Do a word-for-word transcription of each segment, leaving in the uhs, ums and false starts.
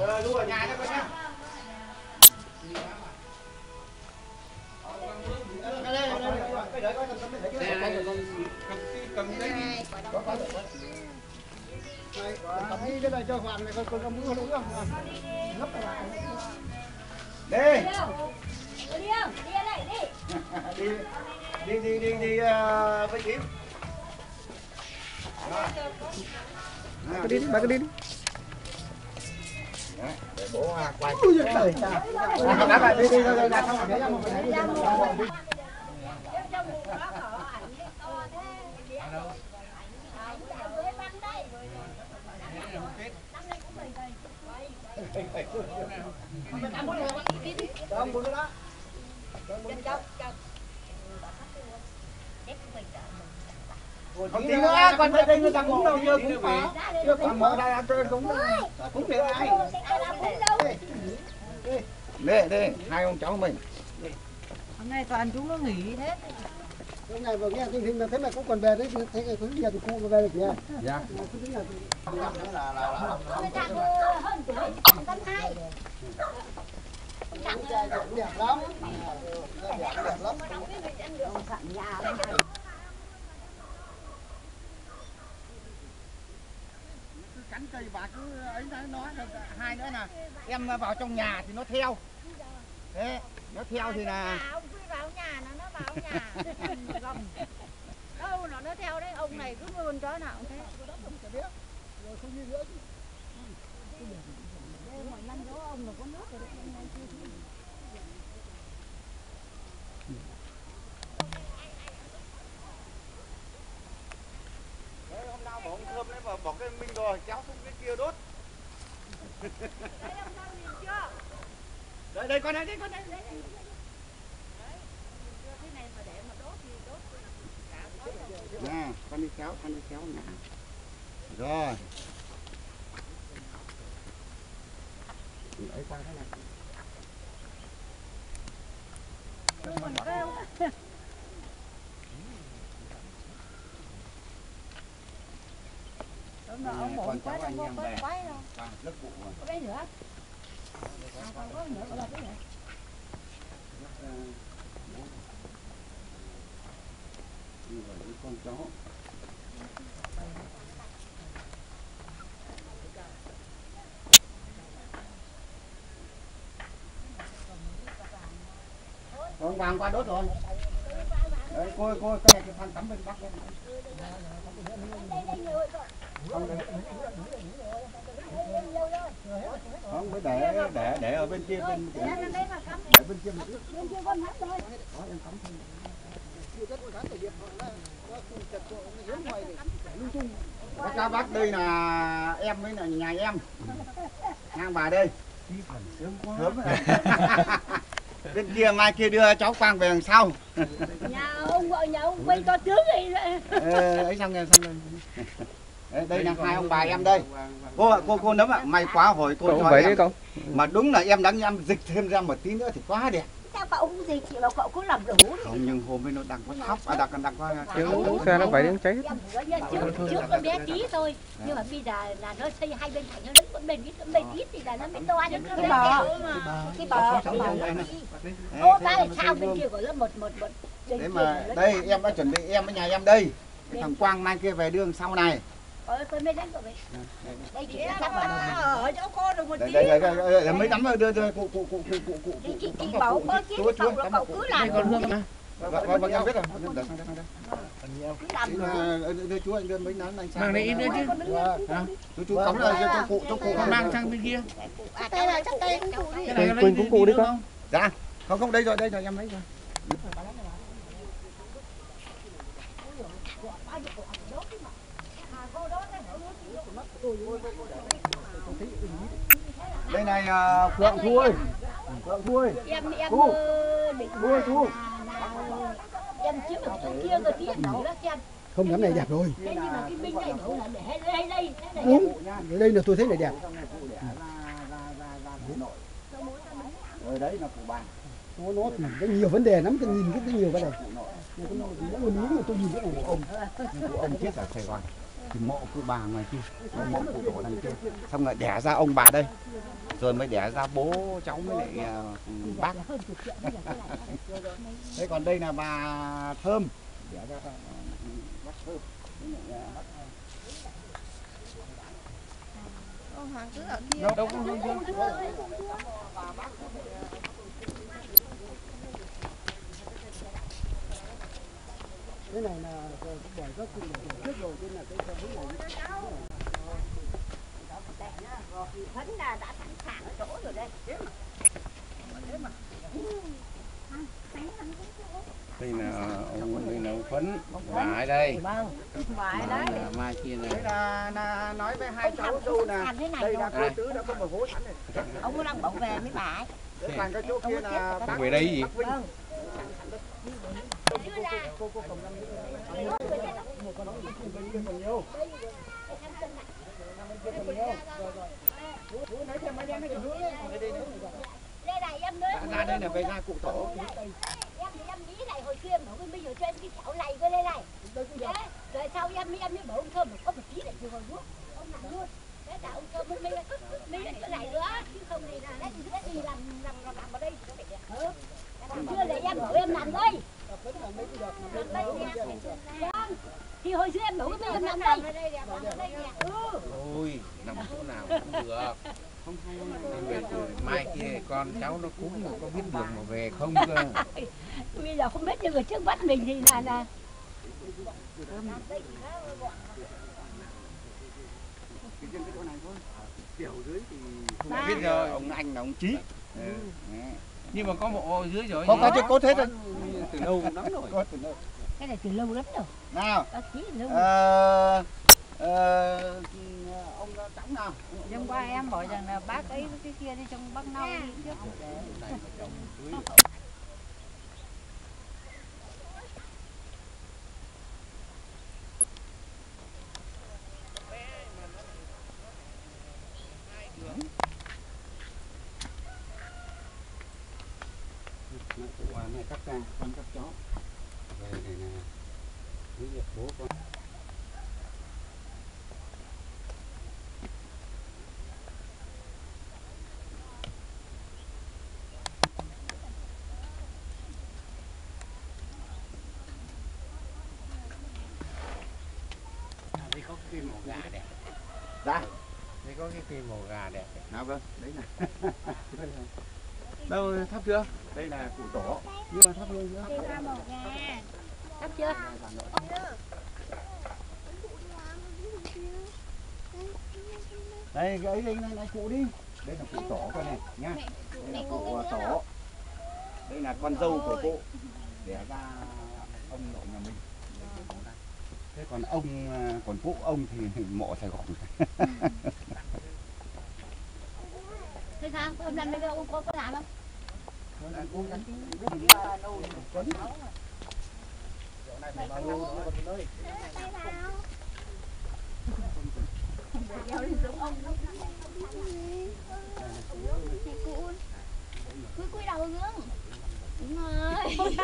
Đu ở nhà cho con nhá. Cầm cái này. Cầm cái này cho Hoàng này, con con mưa đúng không? Ngấp vào. Đi. Đi không? Đi ở đây đi. Đi đi đi đi với Kiếm. Bà cứ đi đi, bà cứ đi đi. Đấy, để bố quay. Ui giời trời. Đá lại đi đi rồi đặt xong rồi để ra một cái đi. Không tí nữa, còn đây đây người ta cũng đâu chưa cũng có. Chưa còn mở ra ăn cơm cũng cũng được ai. Đây, đây, hai ông cháu mình. Hôm nay toàn chúng nó nghỉ hết. Hôm nay vừa nghe tin là thế mà cũng còn về đấy, thế cái cũng giờ thì cô về được nhỉ? Dạ. Đẹp lắm. Đẹp lắm. Cắn cây bà cứ ấy nói hai nữa là em vào trong nhà thì nó theo. Thế nó theo thì là ông cứ vào nhà nó nó vào nhà. Đâu nó nó theo đấy, ông này cứ luôn chó nào cũng thế. Rồi không như nữa chứ. Mọi năm dấu ông là có nước rồi đấy, hôm nay chưa thấy. đấy, hôm nào bỏ ông Thơm đấy mà bỏ cái Minh rồi kéo xuống cái kia đốt. Đấy ông sao nhìn chưa? Đây đây con này, đây con này. Đấy, đấy. Đấy, thế này mà để mà đốt thì đốt cả khói rồi. Nè, con đi kéo, con đi kéo nè. Rồi. Đấy sang thế này. Tôi còn kêu. Đúng rồi, ông bụng quá đâu có quái đâu. Lớp vụ rồi. Có cái nữa. À, còn có nữa, có là cái nữa. Như vậy với con chó. Ông vàng qua đốt rồi. Đấy, cô cô cái này cái phan tắm bên bắc đây. Không đấy. Không mới để để để ở bên kia bên để bên kia một ít. Bên kia con hết rồi. Đó em cắm thêm. Các bác đây là em với là nhà em. Ngang bà đây. Sớm quá. Bên kia mai kia đưa cháu Quang về đằng sau. Nhà ông vợ nhà ông quay cho trước đi. Ờ, ấy xong rồi xong rồi. Đây, đây là hai ông bà em đây. Cô ạ, cô cô nấm ạ, may quá hồi cô cho vậy em. đấy cậu. Mà đúng là em đáng em dịch thêm ra một tí nữa thì quá đẹp. Sao cậu không gì chị bảo cậu cứ làm đủ đi. Không, nhưng hôm nay nó đang có khóc, à đang đang có Chứ xe nó phải đến cháy hết. Trước, trước con bé tí thôi, nhưng mà bây giờ là nó xây hai bên cạnh nó đứng con bên ít, con bên ít thì là nó mới to cho nó cái bờ, cái bờ, cái bờ. Ô ba là sao bên kia gọi là một một một. Thế mà đây em đã chuẩn bị em với nhà em đây. Cái thằng Quang mai kia về đường sau này. Ôi con bên đánh cậu vậy. Đây chị chắc là ở chỗ cô được một tí. Đây đây đây mấy tấm đưa đưa cụ cụ cụ cụ cụ cụ. Chị chị bảo có chứ cậu cứ làm. Còn hương mà. Vâng vâng em biết rồi. Để sang đây sang đây. Đưa chú anh đưa mấy nón anh sang. Mang đây ít nữa chứ. Chú chú cắm ra cho cụ cho cụ Mang sang bên kia. Đây là chắc đây cũng cụ đi. Cái này quên cũng cụ đi con. Dạ. Không không đây rồi đây rồi em lấy rồi. Đây này Phượng Thu ơi. Phượng Thu ơi. Em em Thu. định Thu ơi Thu. em chiếm được chỗ kia rồi tí nấu đó xem. Không, nắm này đẹp rồi. Thế nhưng mà cái binh này nấu là để đây đây đây. Đúng. Đây là tôi thấy là đẹp. Rồi đấy là cụ bà. Nó nó thì có nhiều vấn đề lắm, tôi nhìn cái nhiều vấn đề. Nó muốn muốn là tôi nhìn cái này của ông. Cụ ông chết ở Sài Gòn. Thì mộ cụ bà ngoài kia, mộ cụ tổ đằng kia. Xong rồi đẻ ra ông bà đây. rồi mới đẻ ra bố cháu với lại uh, bác. Thế còn đây là bà Thơm, đẻ ra uh, bác Thơm. Hoàng cứ ở kia. Đâu không không không. Cái này là bởi các cụ trước rồi, nên là cái cái này Phấn là đã sẵn sàng ở chỗ rồi đây. Đây là ông, đây là ông Phấn, bà ở đây. Vâng, bà ở đây. Là mai kia Đấy này. là, là nói với hai cháu dâu là đây là cô tứ đã có một hố sẵn này. Ông có đang bảo về với bà ấy. Thế còn cái chỗ kia là bác Về đây gì? Vinh. Vâng. cô cô cầm năm một con nó bên kia còn nhiều. Nói thêm mấy em mấy cái hướng ấy. Đây này em nữa. Ra đây là về ra cụ tổ. Em thì em nghĩ này hồi xưa em bảo bây giờ cho em cái chảo này cơ đây này. Đấy, rồi sau em em mới bảo ông Thơm có một tí để chịu hồi nước. Ông làm luôn. Thế là ông Thơm mới mới mới cái này nữa chứ không thì là cái gì làm làm làm ở đây thì nó phải đẹp hơn. Chưa để em bảo em làm đây. Vâng. Thì hồi xưa em bảo em làm đây. Ừ. Ôi, nằm chỗ nào cũng được. Không hay. Mai kia con cháu nó cúng mà có biết đường mà về không cơ. Bây giờ không biết nhưng ở trước mắt mình thì là là Kiểu dưới thì Không biết rồi. ông anh là ông Chí. Ừ. Nhưng mà có một ô dưới rồi. Có cái chiếc cốt hết rồi. Từ lâu lắm rồi. Cốt từ lâu. cái này từ lâu lắm rồi. Nào. Bác Chí từ lâu. Ờ, ờ, ông cháu nào? Hôm qua em bảo rằng là bác ấy với cái kia đi trong bác nâu đi trước. Quả này các cha, con các cháu. Về này nè. Quý việc bố con. Đây có cái màu gà đẹp. Dạ. Đây có cái cây màu gà đẹp. Nào vâng, đấy này. Đâu thắp chưa? Đây là cụ tổ. Nhưng mà thắp luôn chưa? Thắp chưa? Đây cái ấy đây này, này cụ đi. Đây là cụ tổ con này nhá. Đây là cụ tổ. Đây là con dâu của cụ. Đẻ ra ông nội nhà mình. Thế còn ông còn cụ ông thì mộ Sài Gòn. Thế sao? Hôm nay bây ông có có làm không? Cúi cúi đầu gương. Đúng rồi.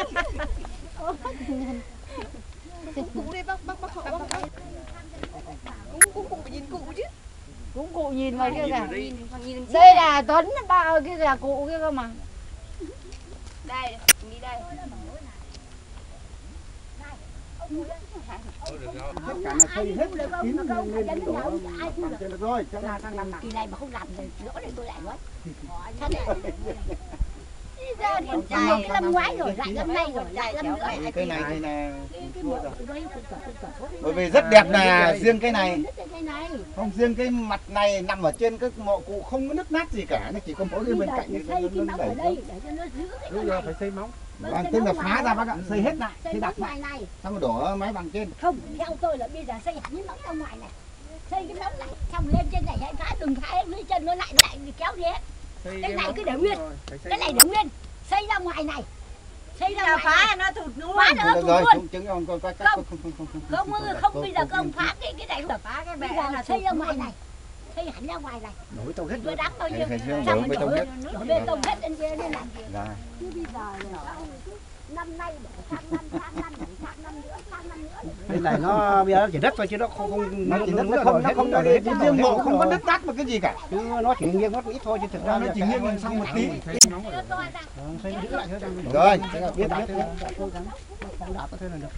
Cụ đi bác bác bác bác bác. Cũng cụ phải nhìn cụ chứ. Cũng cụ nhìn vào kia kìa. Nhìn Đây là Tuấn bao kia là cụ kia cơ mà. đây, đi đây. Tất cả là xây hết kín lên lên đổ bằng trên được rồi. Cho ra sang năm nào. Kỳ này mà không làm thì lỗ này tôi lại nói. Thật đấy. Giờ thì cái năm ngoái rồi, lại năm nay rồi, lại năm nữa. Cái này thì là Cái bộ đấy bởi vì rất đẹp là riêng cái này. cái này. Không, riêng cái mặt này nằm ở trên các mộ cụ không có nứt nát gì cả, nó chỉ có mỗi bên cạnh Bây này giờ xây cái nó móng đẩy ở đây để cho nó giữ cái Bây giờ phải xây móng. Vâng, tức là phá ra bác ạ, xây hết lại, xây xây móng đặt lại, ngoài này. xong rồi đổ máy bằng trên. Không, theo tôi là bây giờ xây hẳn cái móng ra ngoài này. Xây cái móng này, xong lên trên này hãy phá, đừng phá lên chân nó lại lại kéo đi hết. Cái này cứ để nguyên, cái này để nguyên, xây ra ngoài này. Xây ra ngoài phá nó thụt luôn. phá nữa Được thụt rồi, luôn. chứng ông coi cách Không, không không không không Không, không, bây giờ không phá cái cái này được. Phá cái bệ Bây giờ là xây ra ngoài này. Xây hẳn ra ngoài này. nổi tàu hết Vừa đắp bao nhiêu. Phải không? Xong Đổ bê rồi tông hết. đổ đổ bê tông hết lên kia lên làm gì. Dạ. Chứ bây giờ là năm nay đổ sang năm, sang năm đổ sang năm. Bên này nó bây giờ nó chỉ đất thôi chứ nó không không nó chỉ đất nó không nó không có để riêng mộ không có đất đắt mà cái gì cả. chứ nó chỉ nghiêng mất ít thôi chứ thực ra Nó chỉ nghiêng lên xong một tí. xây giữ lại thôi. Rồi, biết biết cố gắng không đạp thế là được.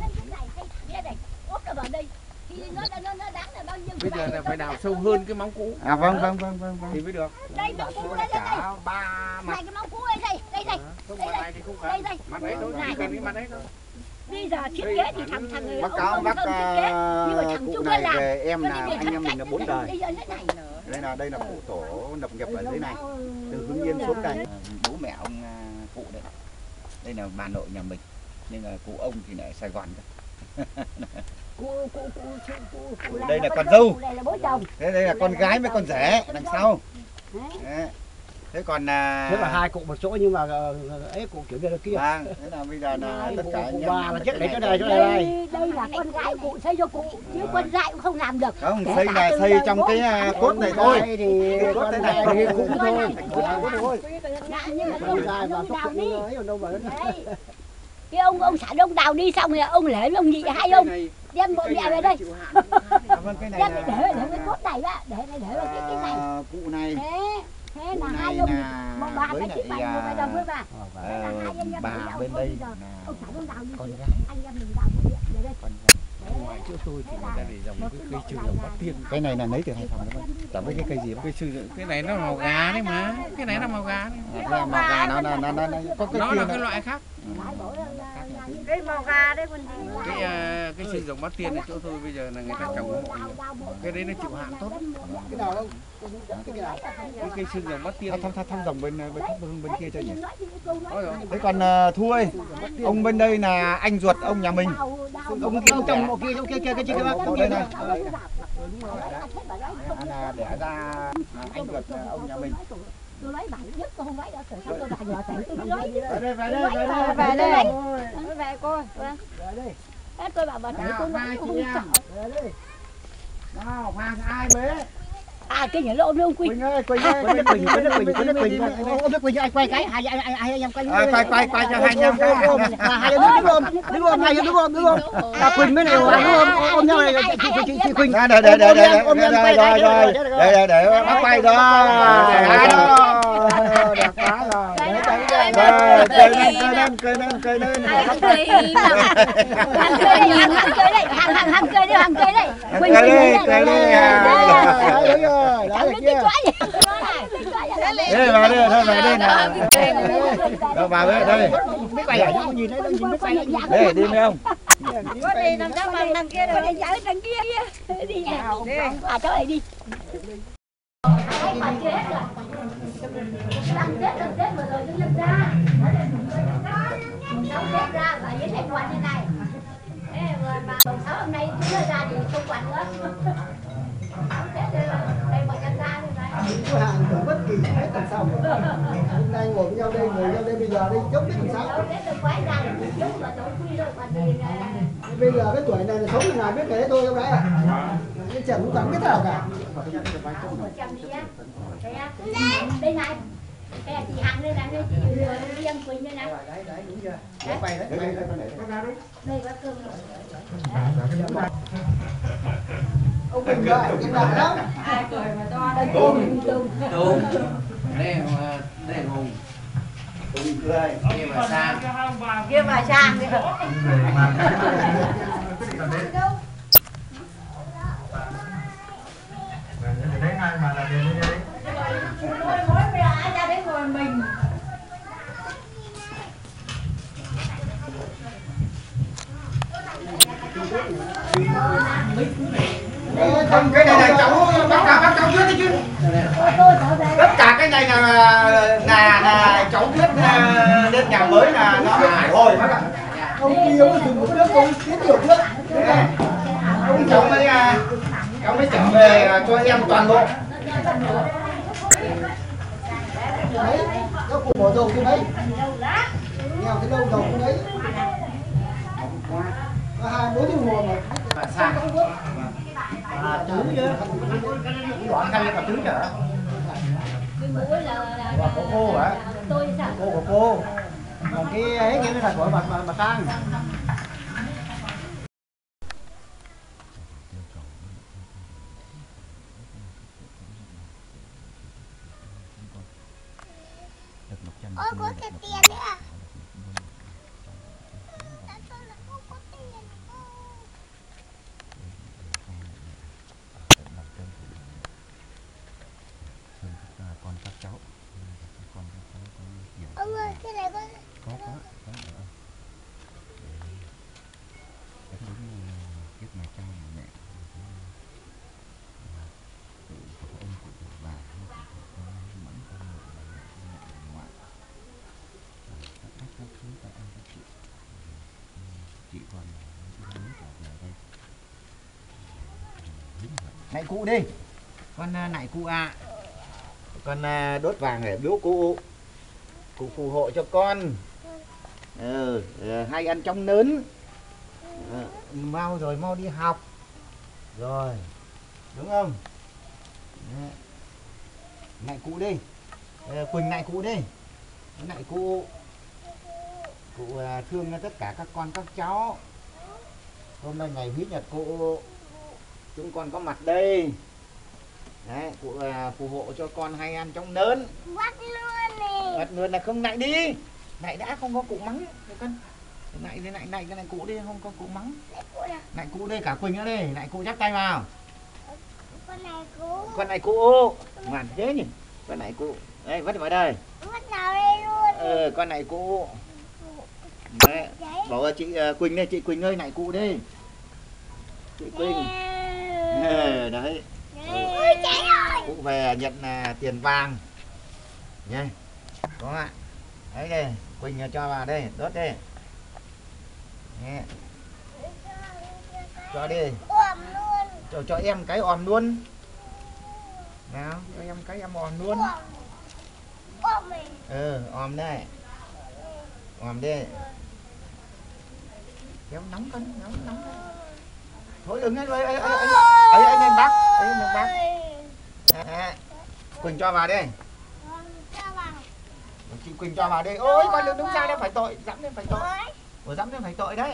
Bây giờ là phải đào sâu hơn cái móng cũ. À vâng vâng vâng vâng Thì mới được. Đây móng cũ đây đây. Cả ba mặt. Này cái móng cũ đây đây, đây đây. Không mặt này thì không cần. Mặt đấy thôi, chỉ cần cái mặt đấy thôi. Bây giờ thiết kế thì thằng thằng bác cáo bác nhưng mà thằng cụ chúng nó này làm. về em là anh em mình là bốn đời. Bây giờ thế này. Đây là đây là cụ tổ lập nghiệp ở dưới này, từ Hưng Yên xuống đây. Bố mẹ ông cụ đấy, đây là bà nội nhà mình, nhưng mà cụ ông thì ở Sài Gòn cơ. Cụ, cụ, cụ, cụ, cụ Đây là con dâu, đây là bố chồng. thế đây là con gái với con rể đằng sau. Đấy. Thế còn là Thế là hai cụ một chỗ nhưng mà ấy cụ kiểu kia kia. vâng, thế là bây giờ là tất cả anh em bà là chết để chỗ này. này chỗ này đây. Đây, đây là con gái cụ xây cho cụ, chứ con gái cũng không làm được. Không, Kể xây cả là từ xây đời trong bố cái mẹ cốt này thôi. Đây thì Cái cốt thế này thì cũng cũng thôi. thôi. thôi. Dạ, nhưng mà ông Dài và ông xúc đào tự đi. ấy còn đâu mà nó Đấy. Cái ông ông sản ông đào đi xong rồi ông lễ ông nhị hai ông đem bộ mẹ về đây. À, vâng, cái này Đem là để để cái cốt này á, để để để vào cái cái này. à, cụ này Thế thế cụ là hai này ông là một bà với cái chiếc lại bánh một cái đồng với bà. ờ, Thế là hai anh em bà với nhau bên thôi, đây bây giờ là ông sản ông đào đi con trước, gái. anh em mình đào về về đây. con gái. Ngoài chỗ tôi thì người ta để dòng cái cây trừ dòng bắt tiên. Cái này là lấy từ Hải Phòng đấy bác. Cả với cái cây gì Cây trừ cái này nó màu gà đấy mà. Cái này nó màu gà đấy. mà màu gà nó nó nó nó có cái Nó kia là nó- cái loại khác. Cái màu gà đấy còn gì. Cái uh, cái trừ dòng bắt tiên ở chỗ tôi bây giờ là người ta trồng mọi nhiều. Cái đấy nó chịu hạn tốt. cái nào không? Cái nào? Cái cây trừ dòng bắt tiên. thăm thăm thăm thăm dòng bên bên thăm bên, bên kia cho nhỉ. Có rồi. Thế còn uh, Thu ơi, ông bên đây là anh ruột ông nhà mình. Ông kia ông trong một kia trong kia kia cái chi kia bác. Ở đây này. Là đẻ ra là anh ruột ông nhà mình. Tôi lấy bảy nhất tôi không lấy đâu, tôi tôi đại vợ tự tôi lấy. Về đây về đây về Về đây. đây. Về cô. Thế tôi bảo vợ tự tôi lấy tôi không sợ. Nào, hoàng ai bế. À cái nhảy lộn ông Quỳnh. Quỳnh ơi, Quỳnh ơi, Quỳnh Quỳnh Quỳnh Quỳnh Quỳnh Quỳnh ông Quỳnh anh quay cái hai hai hai anh em quay. À, quay quay quay cho hai anh em cái. Hai anh đứng ôm đứng ôm hai đứng ôm đứng ôm. À Quỳnh mới này ôm ôm nhau này chị chị chị Quỳnh. Đây đây đây đây đây ôm nhau quay rồi rồi. Đây đây để bác quay đó. Ai đó. Đẹp quá rồi. Rồi, cười lên cười lên cười lên cười lên. Hàng cười đi, hàng cười đây, hàng hàng hàng cười đi, hàng cười đây. Cười đi, cười đi. Đúng rồi, đó là kia. Đây vào đây, thôi vào đây nào. Đâu vào đây đây. Biết quay à? Nhìn thấy đâu nhìn biết quay. Đây đi với ông. Có đi nằm trong bằng đằng kia rồi. Đi dạo đằng kia kia. Đi nào. À chỗ này đi. Hai bà chết rồi. Làm chết làm chết mà rồi tôi lâm ra. Mùng sáu Tết ra và với thầy quan như này. Thế mà mùng sáu hôm nay chúng nó ra thì không quản nữa. Tết đây bọn nhân ra như này. Có hàng của bất kỳ hết làm sao. Hôm nay ngồi với nhau đây, ngồi nhau đây bây giờ đây chốc biết làm sao. Tết tôi quái ra thì chút mà tôi quy rồi còn gì. Bây giờ cái tuổi này là sống nào biết cái tôi không đấy à? Cái chồng cũng chẳng biết nào cả. Đây này. Cái là chị Hằng đây này, đây chị Riêng Quỳnh đây này. Đấy đấy đúng chưa? Đấy quay đấy, quay đây đây. Đây có cơm rồi. Ông Quỳnh rồi, Quỳnh đọc lắm. Ai cười mà to đây. Tùng, tùng. Đúng. Đây là đây là hùng. Cùng cười. Kia mà sang. Kia mà sang đi. Đấy ai mà là đến đây. Mỗi mỗi bây giờ ai ra đấy ngồi mình. Không, cái này là cháu bác cả bác cháu trước đấy chứ. Tất cả cái này là là là cháu biết đến nhà mới là nó hải hồi bác ạ. Ông kia ông dùng một nước ông tiến nhiều nước. Ông cháu mới cháu mới trở về cho em toàn bộ. Đấy, các cụ bỏ dầu cái đấy. Nghèo cái đâu dầu cái đấy. Có hai bốn tiếng hồ mà. Mà sang. À, trứng chứ. Quả khay là trứng chở. Cái mũi là là Quả của cô hả? tôi sao? Cô của cô. Còn cái ấy kia là của bà bà bà Sang. Ôi có thêm tiền nữa à? Tại sao lại không có tiền? Con các cháu con các cháu có nhiều Ông ơi, cái này có có có có ở cái đúng kiếp mà cha mà mẹ tự của ông của bà con mẫn con mẹ ngoại các các thứ các anh các chị chị còn muốn trở về đây này cụ đi con này cụ ạ. À. Con đốt vàng để biếu cụ, cụ phù hộ cho con. Ừ, hay ăn trong nến. Ừ, mau rồi mau đi học rồi đúng không? Này cụ đi, Quỳnh này cụ đi, này cụ cụ thương tất cả các con các cháu. Hôm nay ngày Vít Nhật cụ chúng con có mặt đây. Đấy, cụ à, phù hộ cho con hay ăn trong nến. bắt luôn nè. Bắt luôn là không nại đi. Nại đã không có cụ mắng. Con nại đi nại nại cái này cụ đi không có cụ mắng. Nại cụ đi cả Quỳnh nữa đi, nại cụ chắp tay vào. Con này cụ. Con này cụ. Ngoan thế nhỉ. Con này cụ. Đây vứt vào đây. Vứt vào đây luôn. Ừ, con này cụ. Đấy, bảo chị uh, Quỳnh đây, chị Quỳnh ơi nại cụ đi. Chị Quỳnh. Ừ, đấy. Ôi cháy ơi. Cụ về nhận uh, tiền vàng nha. Đúng không ạ? Đấy đây, Quỳnh cho vào đây, đốt đi. Nghe. Cho đi. Ôm luôn. Cho, cho em cái òm luôn. Nào, cho em cái em òm luôn. Ôm mình. Ừ, òm đây. Òm đi. Kéo nóng con, nóng nóng đây. Thôi đừng ấy, ấy, ấy, ấy, ấy, ấy, lên bác, ấy, lên bác. À, Quỳnh cho vào đây. Chị Quỳnh cho vào đây. Ôi con đừng đứng ra đây phải tội, dẫm lên phải tội. Ủa dẫm lên phải tội đấy.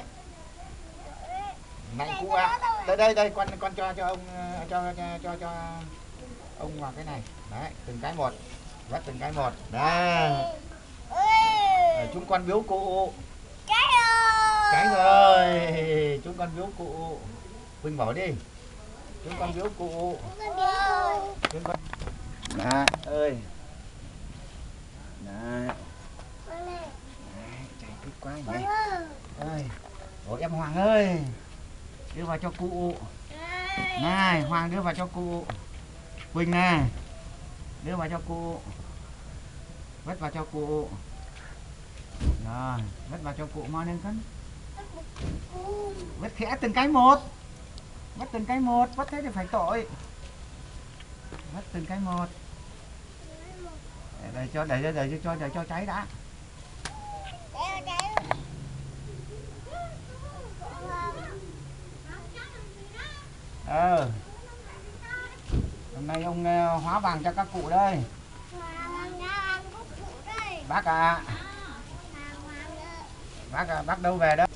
Này cụ ạ. À. Đây đây đây con con cho cho ông cho cho cho, cho ông vào cái này. Đấy, từng cái một. Vắt từng cái một. Đây. Đấy, chúng con biếu cụ. Cái rồi. Cái rồi. Chúng con biếu cụ. Quỳnh bỏ đi. Chúng con biếu cụ. Chúng con. Đó, ơi. Đấy. Đấy, chạy thích quá nhỉ. Ơi. Ủa em Hoàng ơi. Đưa vào cho cụ. Này, Hoàng đưa vào cho cụ. Quỳnh này. Đưa vào cho cụ. Vứt vào cho cụ. Rồi, vứt vào cho cụ mau lên con. Vứt khẽ từng cái một. Vứt từng cái một, vứt thế thì phải tội. Vứt từng cái một. Để, để cho để, để, để cho để cho cháy đã. Ờ. Hôm nay ông uh, hóa vàng cho các cụ đây. Bác ạ. À. Bác à, bác đâu về đó?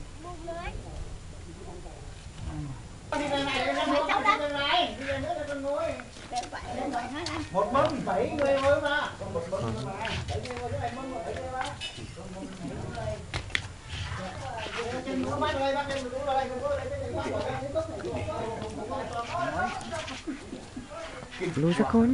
Một mâm bảy người thôi mà. Một mâm mà. Bảy người thôi này mâm bảy người mà. Trên có bác ơi, bác em đúng rồi, không có đây cái bác bỏ ra cái cốc này. Lùi cho con.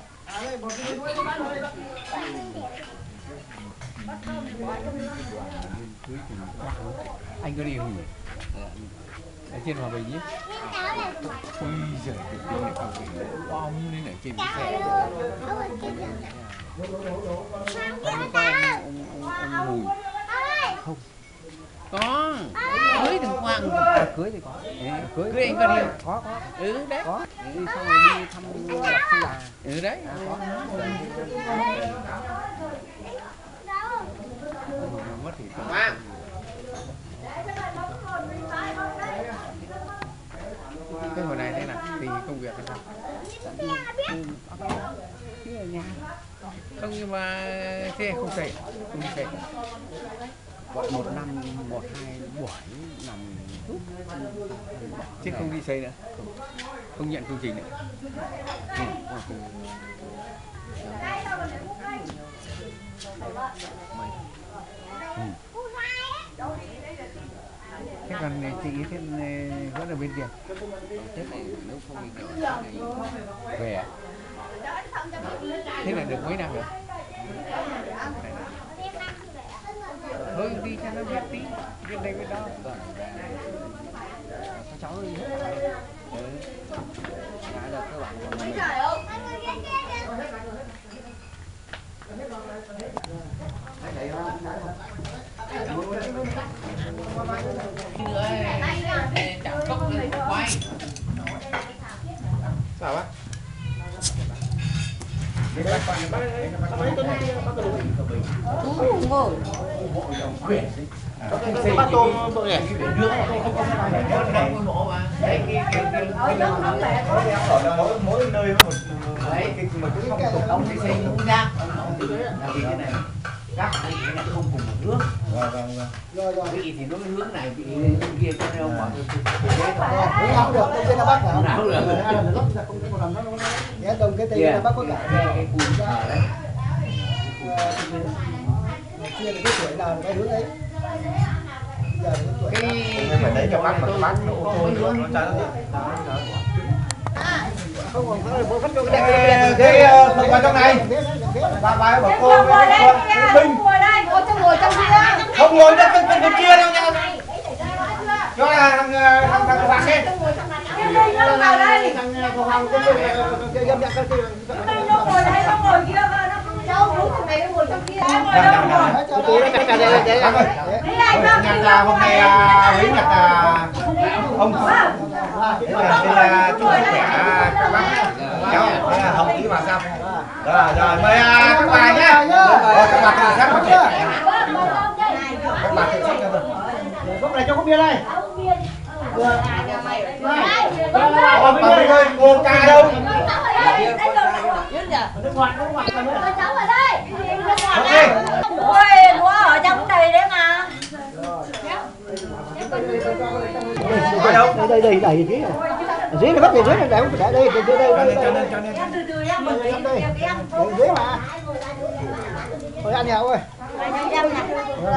Anh có đi không nhỉ? Ở trên Hòa Bình nhé. Ôi giời, cái tiếng này không phải bom lên ở trên cái xe. Ông có ông, ông, ông Mùi. Không. Có. Cưới đừng quang. À, cưới thì có. À, cưới, cưới anh có đi không? Có, có. Ừ, đấy. Có. Ừ, xong rồi đi thăm gặp sư bà. Ừ, đấy. À, có. Mất thì có. Cái hồi này thế nào? Thì công việc thế nào? Ở nhà. Không nhưng mà thế không xây, không xây. Gọi một năm, một hai buổi nằm giúp. Chứ không đi xây nữa. Không, không nhận công trình nữa. Ừ. còn chị thế vẫn ở bên kia. Tết này nếu không đi kiểu thì về à? Thế là được mấy năm rồi? Thôi đi cho nó biết tí, bên đây bên đó. Các cháu đi hết. Ừ. Đã được các bạn của mình. Nữa chạm cốc lên quay. Sao á? Ngồi. Bắt tôm bự nhỉ? Nước mỗi mỗi nơi một đấy mà cũng không cùng ông thì xây cũng rác là vì cái này rác này cái này không cùng một hướng. Rồi rồi. Vị thì nó hướng này vị bên kia cho nên ông bảo Hướng nào được, đông kia là bắc hả? nào được. Lấp ra không có làm nó nó đông cái tây là bắc có cả. Cái cùi ở đấy. Chia là cái tuổi nào cái hướng ấy. Cái phải lấy cho bác mà bác nó ô tô nó trái không còn phải bộ phát cho cái cái phần vào trong này ba ba bảo cô Ngồi đây, binh ngồi đây, ngồi trong ngồi trong kia. không ngồi đất bên bên kia đâu nha cho là thằng thằng thằng bạn đi Nó vào đây. thằng cô Hoàng cái dâm dạc cái Nó ngồi đây, nó ngồi kia cơ, nó không đâu, đúng thằng này nó ngồi trong kia. Ngồi đâu ngồi. tôi nó cắt ra đây để nhạc là hôm nay với nhạc là ông tên là chú khỏe các bác cháu đây là học ý vào xong rồi rồi mời các bà nhá rồi các bà tự sắc một các bà tự sắc cho tôi lúc này cho có bia đây Ồ, bây giờ ngô ca đâu? nước ngoài nước ngoài rồi nữa cháu ở đây. Ôi, nó ở trong đây đấy mà. đây đây đây đây dưới dưới này bắt về dưới này để không để đây để đây đây đây Em từ từ em mời em đây em dưới mà thôi ăn nhau ơi em này.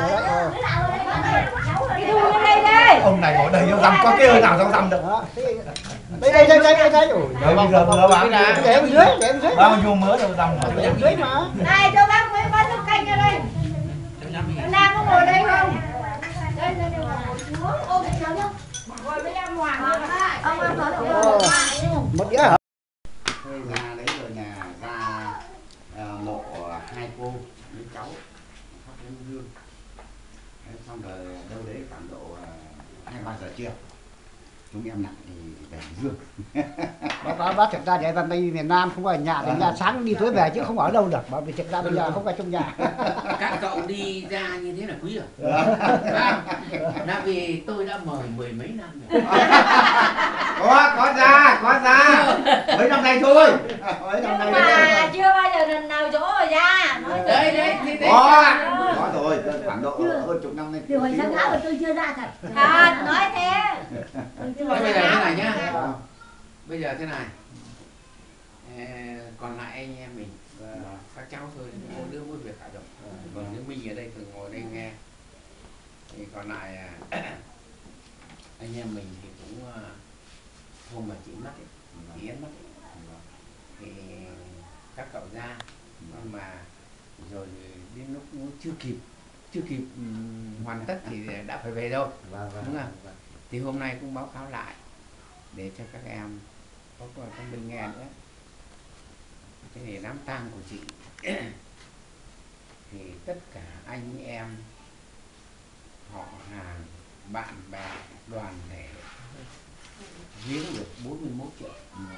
Cái đu lên đây đây. Ông này bỏ đầy rau răm có cái hơi nào rau răm được. đây đây đây đây đây đây rồi Bây giờ vừa bán để bên dưới để bên dưới bao nhiêu mớ rau răm để bên dưới mà Này cho bác mấy bát nước canh ra đây. Nam có ngồi đây không? Đây đây đây. Ôm cháu nhá. Ngồi với em Hoàng. Ông em nói được. một đĩa hả Thôi ra đấy rồi nhà ra uh, mộ hai cô với cháu thắp nén hương xong rồi đâu đấy khoảng độ hai ba giờ chiều chúng em nặng thì về dương bác bác bác thực ra để vào đây miền Nam không ở nhà thì nhà sáng đi tối về chứ không ở đâu được bởi vì thực ra bây giờ không ở trong nhà các cậu đi ra như thế là quý rồi. Là vì tôi đã mời mười mấy năm rồi. có có ra có ra mấy năm nay thôi mấy năm nay Mà chưa bao giờ lần nào chỗ rồi ra. Nói Đấy đấy thế đấy. có có rồi khoảng độ hơn chục năm nay Từ hồi sáng áo mà tôi chưa ra thật. thật, nói thế. Thế bây giờ thế này nhá. Bây giờ thế này. Ờ, còn lại anh em mình và các cháu thôi, mỗi đứa mỗi việc cả rồi. Còn nếu mình ở đây thường ngồi đây nghe. Thì còn lại anh em mình thì cũng hôm mà chị mất ấy, chị Yến mất ấy, thì các cậu ra nhưng mà rồi đến lúc nó chưa kịp chưa kịp um, hoàn tất thì đã phải về đâu, đúng không? Thì hôm nay cũng báo cáo lại để cho các em có các bên nghe nữa. Thế thì đám tang của chị thì tất cả anh em họ hàng bạn bè đoàn thể giếng được bốn mươi mốt triệu,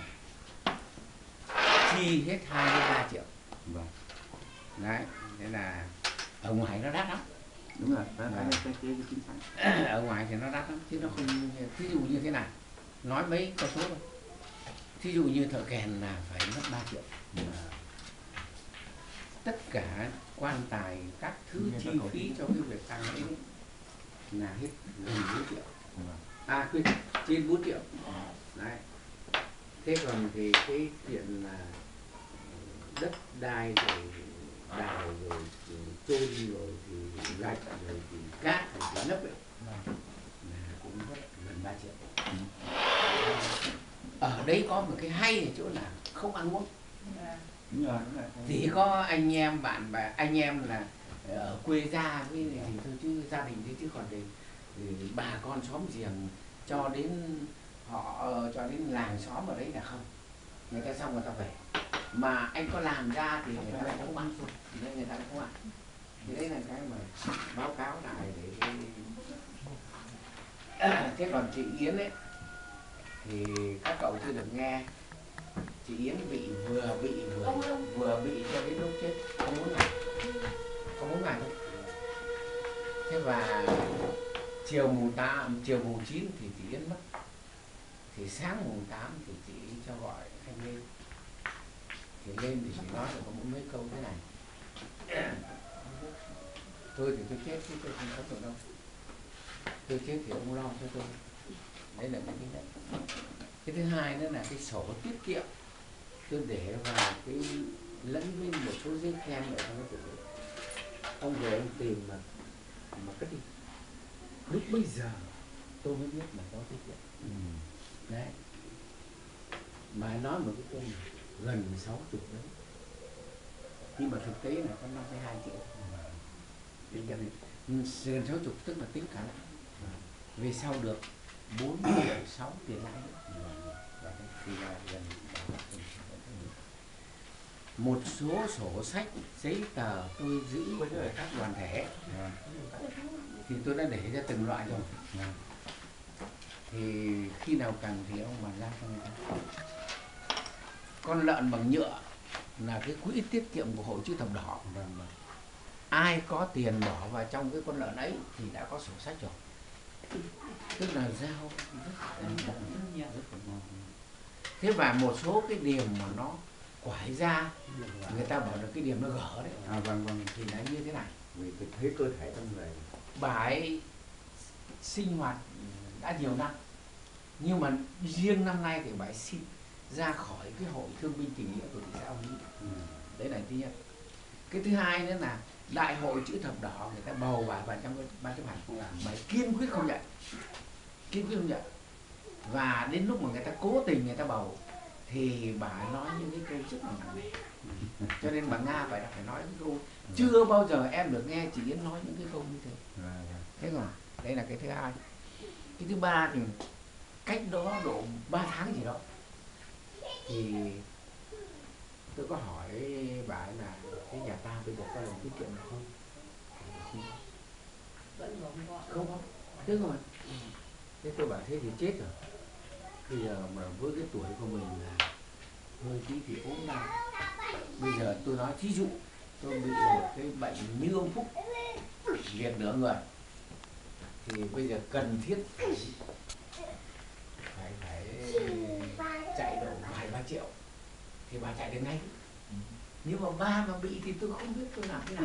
chi hết hai mươi ba triệu. Đấy, thế là ở ngoài nó đắt lắm. đúng rồi cái cái cái chính xác Ở ngoài thì nó đắt lắm chứ nó không, ví dụ như thế này nói mấy con số thôi, ví dụ như thợ kèn là phải mất ba triệu. Tất cả quan tài các thứ chi phí cho cái việc tăng ấy là hết gần bốn triệu, à quên trên bốn triệu. Đấy, thế còn thì cái chuyện là đất đai rồi đào rồi chôn rồi thì gạch rồi thì cát rồi thì lấp ấy là cũng có gần ba triệu. Ở đấy có một cái hay ở chỗ là không ăn uống. Chỉ có anh em bạn và anh em là ở quê ra với thì thôi, chứ gia đình thế, chứ còn thì, thì bà con xóm giềng cho đến họ cho đến làng xóm ở đấy là không, người ta xong người ta về, mà anh có làm ra thì người ta lại không ăn, nên người ta không ăn. Thì đấy là cái mà báo cáo lại để cái... À, thế còn chị Yến ấy thì các cậu chưa được nghe. Chị Yến bị vừa bị vừa vừa bị cho đến lúc chết không muốn ngày, không muốn ngày thôi. Thế và chiều mùng tám, chiều mùng chín thì chị Yến mất. Thì sáng mùng tám thì chị cho gọi anh lên. Thì lên thì chị nói là có mấy câu thế này: tôi thì tôi chết chứ tôi không sống được đâu, tôi chết thì ông lo cho tôi. Đấy là cái thứ nhất. Cái thứ hai nữa là cái sổ tiết kiệm tôi để vào cái lẫn với một số giấy khen ở trong cái tủ. Ông về ông tìm mà mà cất đi. Lúc bây giờ tôi mới biết là có tiết kiệm. Ừ. Đấy. Mà nói một cái câu gần sáu chục đấy, nhưng mà thực tế là có năm mươi hai triệu. Gần sáu chục tức là tính cả lại. Về sau được bốn triệu sáu tiền lãi nữa. Thì là gần một số sổ sách giấy tờ tôi giữ ở các đoàn thể thì tôi đã để ra từng loại rồi. Thì khi nào cần thì ông bàn giao cho người ta. Con lợn bằng nhựa là cái quỹ tiết kiệm của Hội Chữ Thập Đỏ. Ai có tiền bỏ vào trong cái con lợn ấy thì đã có sổ sách rồi. Tức là giao rất là ngon. Thế và một số cái điểm mà nó quải ra, người ta bảo là cái điểm nó gở đấy. À, vâng, vâng. Thì là như thế này. Vì tôi thấy cơ thể trong người. Bà ấy sinh hoạt đã nhiều năm, nhưng mà riêng năm nay thì bà ấy xin ra khỏi cái hội thương binh tình nghĩa của thị xã Uông Bí. Ừ. Đấy là thứ nhất. Cái thứ hai nữa là đại hội Chữ Thập Đỏ người ta bầu bà vào trong cái ban chấp hành, bà ấy kiên quyết không nhận, kiên quyết không nhận. Và đến lúc mà người ta cố tình người ta bầu thì bà ấy nói những cái câu rất là nặng nề. Cho nên bà Nga phải phải nói cái câu chưa bao giờ em được nghe chị Yến nói những cái câu như thế. Thế rồi, đây là cái thứ hai. Cái thứ ba thì cách đó độ ba tháng gì đó thì tôi có hỏi bà ấy là cái nhà ta bây giờ có làm tiết kiệm được không? Không có. Thế rồi. Thế tôi bảo thế thì chết rồi. Bây giờ mà với cái tuổi của mình là hơi tí thì ốm đau. Bây giờ tôi nói thí dụ tôi bị một cái bệnh như ông Phúc liệt nửa người thì bây giờ cần thiết phải phải, phải chạy độ vài ba triệu thì bà chạy được ngay. Nhưng mà ba mà bị thì tôi không biết tôi làm thế nào.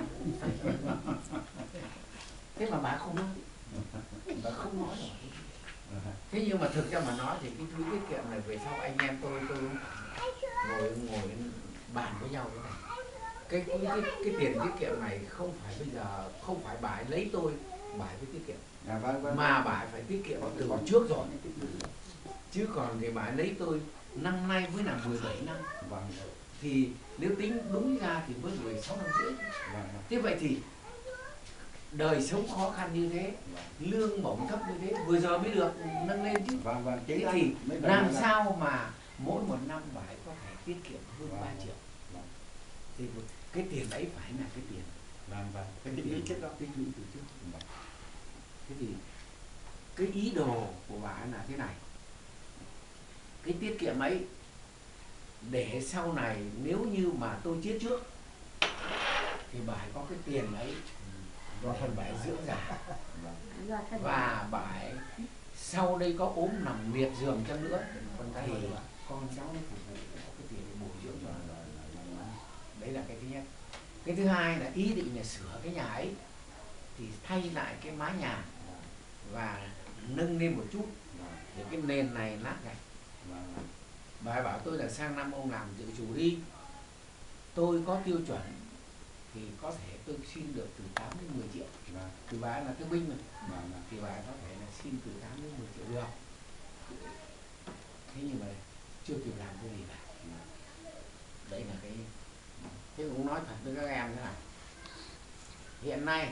Thế mà bà không nói, bà không nói rồi. Thế nhưng mà thực ra mà nói thì cái quỹ tiết kiệm này về sau anh em tôi tôi ngồi ngồi bàn với nhau thế này. Cái cái, cái cái tiền tiết kiệm này không phải bây giờ không phải bà ấy lấy tôi bà ấy phải tiết kiệm, À, vâng, vâng. mà bà ấy phải tiết kiệm từ trước rồi. Chứ còn thì bà ấy lấy tôi năm nay mới là mười bảy năm. Vâng. Thì nếu tính đúng ra thì mới mười sáu năm rưỡi. Vâng. Thế vậy thì đời sống khó khăn như thế, lương bổng thấp như thế, vừa giờ mới được nâng lên chứ. Vâng, vâng. Thế thì làm sao mà mỗi một năm bà ấy có thể tiết kiệm hơn ba triệu. Thì cái tiền ấy phải là cái tiền. Vâng, vâng. Cái tiền trước đó, tích lũy từ trước. Thế thì cái ý đồ của bà ấy là thế này. Cái tiết kiệm ấy để sau này nếu như mà tôi chết trước thì bà ấy có cái tiền ấy do thân bà ấy dưỡng già, và bà ấy sau đây có ốm nằm liệt giường cho nữa thì con cháu nó phục vụ có cái tiền để bồi dưỡng cho nó. Đấy là cái thứ nhất. Cái thứ hai là ý định là sửa cái nhà ấy thì thay lại cái mái nhà và nâng lên một chút để cái nền này nát gạch. Bà ấy bảo tôi là sang năm ông làm dự chủ đi, tôi có tiêu chuẩn thì có thể tôi xin được từ tám đến mười triệu. Vâng. Thì bà là thương binh mà. Vâng. Thì bà có thể là xin từ tám đến mười triệu được. Thế nhưng mà chưa kịp làm cái gì cả. Đấy là cái. Thế cũng nói thật với các em thế này. Hiện nay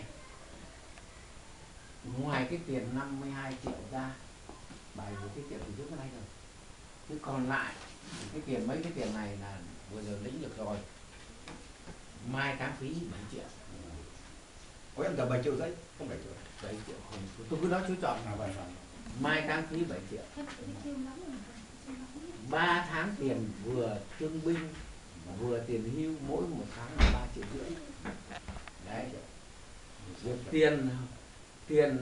ngoài cái tiền năm mươi hai triệu ra, bà vừa tiết kiệm từ trước đến nay rồi. Chứ còn lại cái tiền mấy cái tiền này là vừa giờ lĩnh được rồi. Mai cám phí bảy triệu. Ôi em giờ bảy triệu giấy, không bảy triệu. bảy triệu không. Tôi cứ nói chú chọn. À, vâng, vâng. Mai cám phí bảy triệu. ba tháng tiền vừa thương binh vừa tiền hưu mỗi một tháng là ba triệu rưỡi. Đấy. Rồi tiền tiền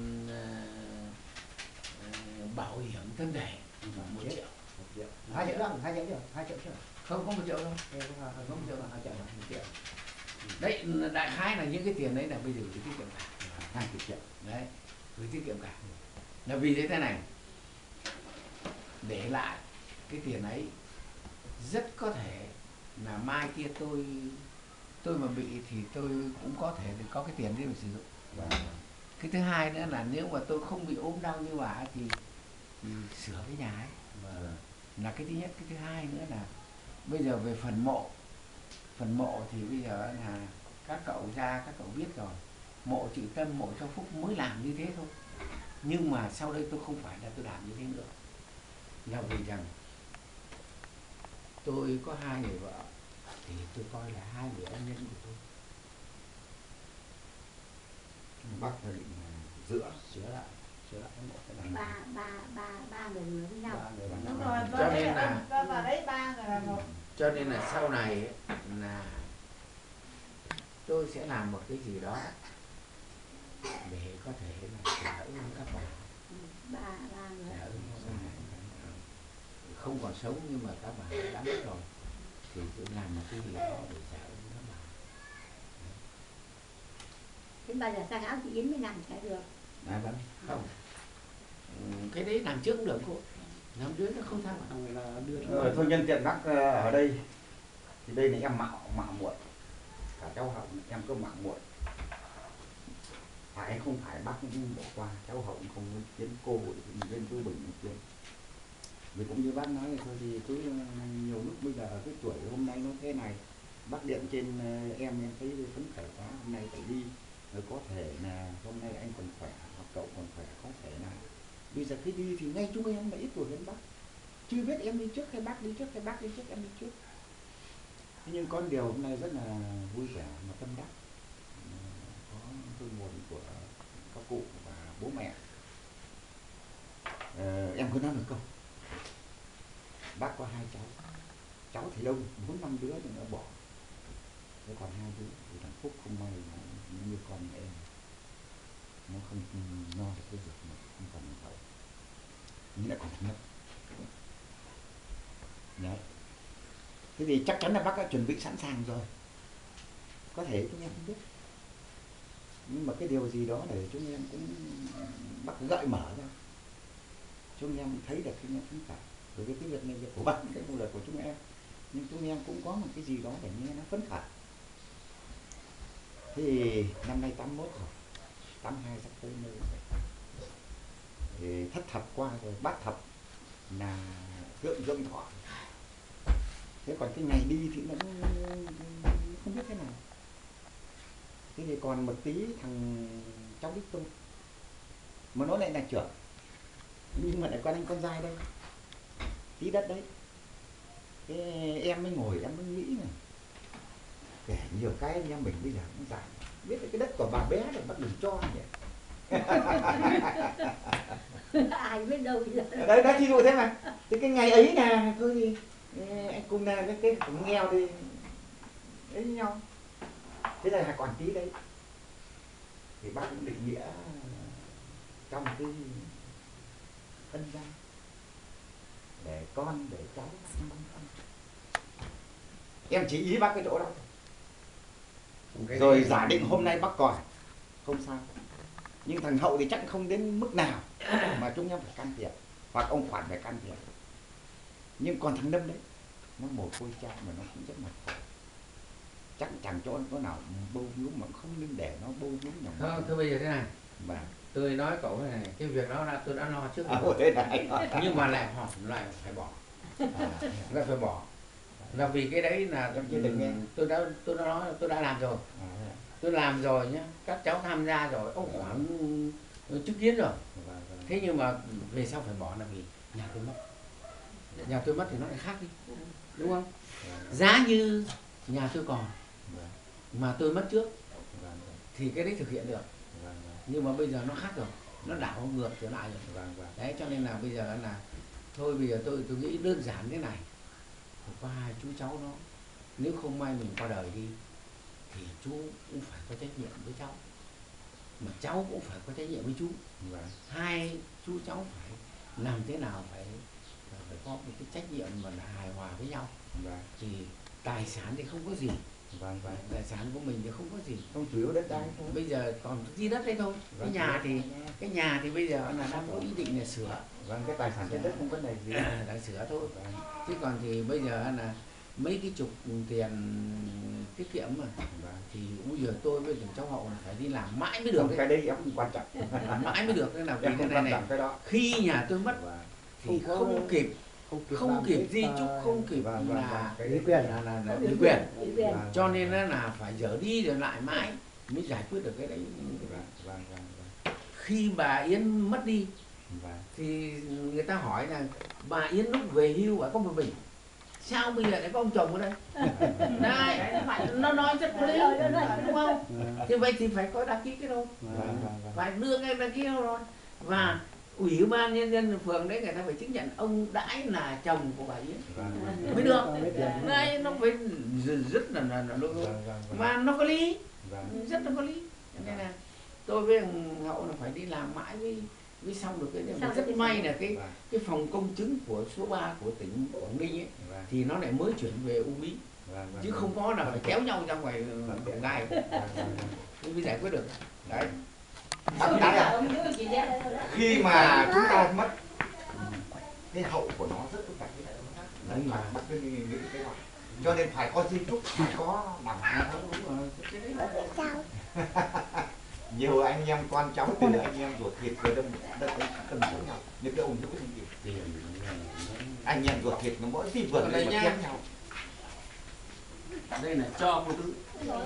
uh, bảo hiểm thân thể một triệu. Hai triệu đâu, hai triệu chưa? Hai triệu chưa? Không, không một triệu đâu. Không một triệu là hai triệu là một triệu. Đấy, đại khái là những cái tiền đấy là bây giờ phải tiết kiệm cả. Hai triệu. Đấy, phải tiết kiệm cả. Là vì thế thế này, để lại cái tiền ấy rất có thể là mai kia tôi tôi mà bị thì tôi cũng có thể có cái tiền để mà sử dụng. Và cái thứ hai nữa là nếu mà tôi không bị ốm đau như bà thì, thì sửa cái nhà ấy. Và là cái thứ nhất. Cái thứ hai nữa là bây giờ về phần mộ, phần mộ thì bây giờ là các cậu ra các cậu biết rồi, mộ Chị Tâm, mộ cho Phúc mới làm như thế thôi. Nhưng mà sau đây tôi không phải là tôi làm như thế nữa, là vì rằng tôi có hai người vợ thì tôi coi là hai người ân nhân của tôi. Bác là định giữa sửa lại sửa lại cái mộ cái này. ba ba ba ba người người với nhau. Ba người Đúng rồi, cho nên là vào đấy ba người là một. cho nên là sau này ấy, là tôi sẽ làm một cái gì đó để có thể là trả ơn các bà. Ba ba người. Trả ơn các bà. Không còn sống nhưng mà các bà đã mất rồi thì tôi làm một cái gì đó để trả ơn các bà. Thế bây giờ sang áo chị Yến mới làm sẽ được. À vâng, không. Cái đấy làm trước cũng được cô. Làm dưới nó không sao mà. Ờ, thôi nhân tiện bác ở đây thì đây là em mạo mạo muội, cả cháu Hậu em có mạo muội, phải không phải bác cũng bỏ qua, cháu Hậu không muốn kiến cô bên tôi Bình kiến. Vì cũng như bác nói thôi thì cứ nhiều lúc bây giờ cái tuổi hôm nay nó thế này, bác điện trên em em thấy phấn khởi quá, hôm nay phải đi, rồi có thể là hôm nay anh còn khỏe hoặc cậu còn khỏe, có thể là bây giờ khi đi thì ngay chúng em là ít tuổi hơn bác, chưa biết em đi trước hay bác đi trước hay bác đi trước em đi trước. Thế nhưng con điều hôm nay rất là vui vẻ mà tâm đắc, có hơi nguồn của các cụ và bố mẹ. Ờ, em có nói một câu, bác có hai cháu, cháu thì đông, bốn năm đứa thì nó bỏ, thế còn hai đứa thì thằng Phúc không may là như con em, nó không no được cái việc mà không còn hậu, nhưng lại còn thằng Nhật. Đấy. Thế thì chắc chắn là bác đã chuẩn bị sẵn sàng rồi, có thể chúng em không biết, nhưng mà cái điều gì đó để chúng em cũng bác gợi mở ra, chúng em thấy được cái em phấn khởi. Bởi vì cái việc này việc của bác, cái công việc của chúng em, nhưng chúng em cũng có một cái gì đó để nghe nó phấn khởi. Thì năm nay tám mốt rồi, tám hai sắp tới nơi rồi. Thì thất thập qua rồi, bát thập là dưỡng dưỡng thọ. Thế còn cái ngày đi thì nó không biết thế nào. Thế thì còn một tí thằng cháu đích tôi, mà nó lại là trưởng, nhưng mà lại con anh con trai đây, tí đất đấy. Thế em mới ngồi em mới nghĩ này, kể nhiều cái anh em mình bây giờ cũng dài, biết cái đất của bà bé rồi bắt đừng cho nhỉ. Ai biết đâu bây giờ. Đấy, đấy, thí dụ thế mà. Thì cái ngày ấy nè, thôi thì anh cùng là cái cái cũng nghèo thì ấy với nhau. Thế là còn tí đấy. Thì bác cũng định nghĩa trong cái ân gia, để con, để cháu. Em chỉ ý bác cái chỗ đó thôi. Rồi giả định hôm nay bác còn, không sao. Nhưng thằng Hậu thì chắc không đến mức nào mà chúng em phải can thiệp, hoặc ông Khoản phải can thiệp. Nhưng còn thằng Lâm đấy, nó mồ côi cha mà nó cũng rất là khổ. Chắc chẳng chỗ chỗ nào bâu vướng mà không nên để nó bâu vướng nhau. Không, thôi bây giờ thế này. Và Tôi nói cậu thế này, cái việc đó là tôi đã lo trước à, rồi. thế này. Nhưng mà lại họ lại phải bỏ. Lại phải bỏ. Là vì cái đấy là Em chưa từng nghe. tôi đã tôi đã nói tôi đã làm rồi. Tôi làm rồi nhá, các cháu tham gia rồi, ông khoảng chứng kiến rồi. Thế nhưng mà về sau phải bỏ là vì nhà tôi mất. Nhà tôi mất thì nó lại khác đi, đúng không? Giá như nhà tôi còn mà tôi mất trước thì cái đấy thực hiện được. Nhưng mà bây giờ nó khác rồi, nó đảo ngược trở lại rồi. Đấy cho nên là bây giờ là thôi bây giờ tôi tôi nghĩ đơn giản thế này. Có hai chú cháu nó nếu không may mình qua đời đi thì chú cũng phải có trách nhiệm với cháu, mà cháu cũng phải có trách nhiệm với chú. Hai chú cháu phải làm thế nào phải phải có một cái trách nhiệm mà là hài hòa với nhau. Thì tài sản thì không có gì. Vâng, vâng. Tài sản của mình thì không có gì, không chủ yếu đất đai thôi. Bây giờ còn di đất đấy thôi. Cái nhà thì cái nhà thì bây giờ là đang có ý định là sửa. Vâng, cái tài sản trên đất không vấn đề gì. Đã sửa thôi. Chứ còn thì bây giờ là mấy cái chục tiền tiết kiệm mà thì bây giờ tôi với thằng cháu Hậu là phải đi làm mãi mới được. Cái đấy em không quan trọng. Mãi mới được. Nên là vì Em thế không này quan này trọng cái đó. khi nhà tôi mất thì không kịp không kịp, không kịp di chúc, không kịp Vâng, vâng, là vâng. lý quyền là là, là ủy quyền. Vâng, Cho nên là phải dở đi rồi lại mãi mới giải quyết được cái đấy. Vâng, vâng, vâng, vâng. Khi bà Yến mất đi Vâng. thì người ta hỏi là bà Yến lúc về hưu bà có một mình, sao bây giờ lại có ông chồng ở đây? Đấy, nó nói rất có lý, đúng không? Thì vậy thì phải có đăng ký cái đâu, Vâng, vâng, vâng. phải đưa ngay đăng ký đâu rồi. Và ủy ban nhân dân phường đấy người ta phải chứng nhận ông Đãi là chồng của bà Yến Vâng, vâng. mới được. Đấy, nó phải rất là là, là Vâng, vâng, vâng. mà nó có lý, Vâng. rất là có lý. Cho nên là tôi với thằng Hậu là phải đi làm mãi với mới xong được cái này. Mà rất may là cái Vâng. cái phòng công chứng của số ba của tỉnh Quảng Ninh ấy Vâng. thì nó lại mới chuyển về Uông Bí, Vâng, vâng, chứ vâng. không có là phải kéo nhau ra ngoài Vâng. Đồng Nai Vâng, vâng, vâng. mới giải quyết được. Đấy. Bác Đãi à? Khi mà chúng ta mất cái hậu của nó rất phức tạp. Đấy mà bác cứ nghĩ nghĩ cái đó. Cho nên phải có di chúc, phải có đảm bảo. Nhiều anh em con cháu từ anh em ruột thịt về đông đất ấy cần giống nhau, những cái ông hữu không kịp. Anh em ruột thịt nó mỗi khi vượt lên mà chém nhau. Đây là cho cô Tư.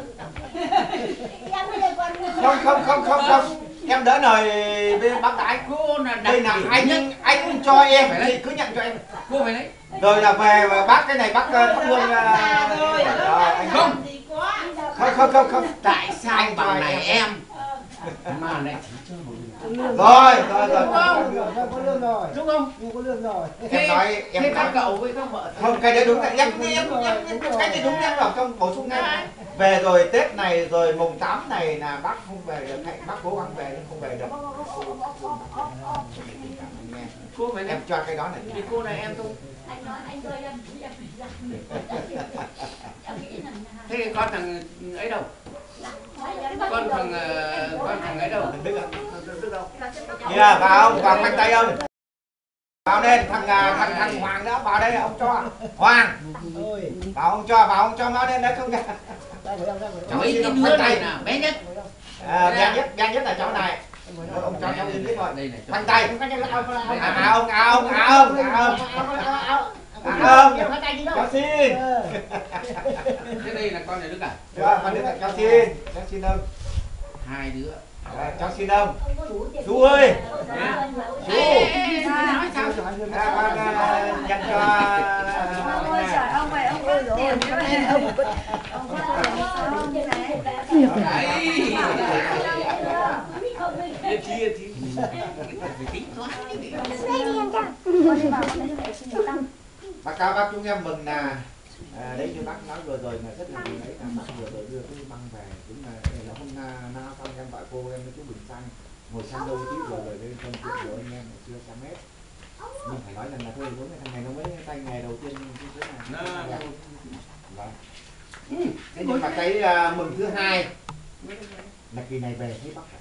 Không không không không không, em đỡ lời với bác Đãi. Cô là Đây là anh anh cho em thì cứ nhận cho em. Cô phải lấy. Rồi là về mà bác cái này bác thắp hương rồi anh Không. không không không không. Tại sao bằng này em mà lại chỉ cho một người? Rồi rồi rồi. có lương rồi, Đúng không? có lương rồi. Em nói em Thế các nói cậu với các vợ không, cái đấy đúng là em em em em cái này đúng em vào trong bổ sung ngay. Về rồi Tết này rồi mùng tám này là bác không về được, hãy bác cố gắng về nhưng không về được. cô phải lấy. Em cho cái đó này. Thì cô là em thôi. Anh nói anh ơi em em em nghĩ là Thế thì con thằng ấy đâu? Con thằng ờ, con thằng ấy đâu? Đức ạ. Đức đâu? Dạ vào ông vào khoanh tay ông. Vào đây thằng thằng thằng Hoàng đó vào đây ông cho. Hoàng. Ôi, Vào ông cho, vào ông cho nó lên đấy không kìa. ra khỏi ông, ra khỏi ông. Mấy cái đứa này là bé nhất. À, bé nhất, bé nhất là cháu này. Ông cho cháu lên biết rồi. Đây này. Khoanh tay. À ông, à ông, à ông, à ông. À ông. Cháu xin. Thế đây là con này Đức à? Dạ, con Đức là cháu xin. Cháu xin ông. Hai đứa. Dạ, cháu xin ông. Chú ơi. Chú. Nói sao? À, con à, nhận cho. Ông ơi trời, ông ơi, ông có tiền cho nên ông có ông có tiền sao như này. Đấy. Yên chi yên chi. Phải tính toán. Bác cao bác chúng em mừng là à, đấy như bác nói vừa rồi mà rất là mừng đấy là bác vừa rồi đưa cái băng về, đúng là đây là hôm na na xong em gọi cô em với chú Bình sang ngồi sang đâu tí vừa rồi đây công chuyện của anh em ngày xưa sang hết. Nhưng phải nói rằng là thôi đúng là thằng này nó mới tay nghề đầu tiên như thế này. Vâng. Thế nhưng mà cái uh, mừng thứ hai là kỳ này về thấy bác phải,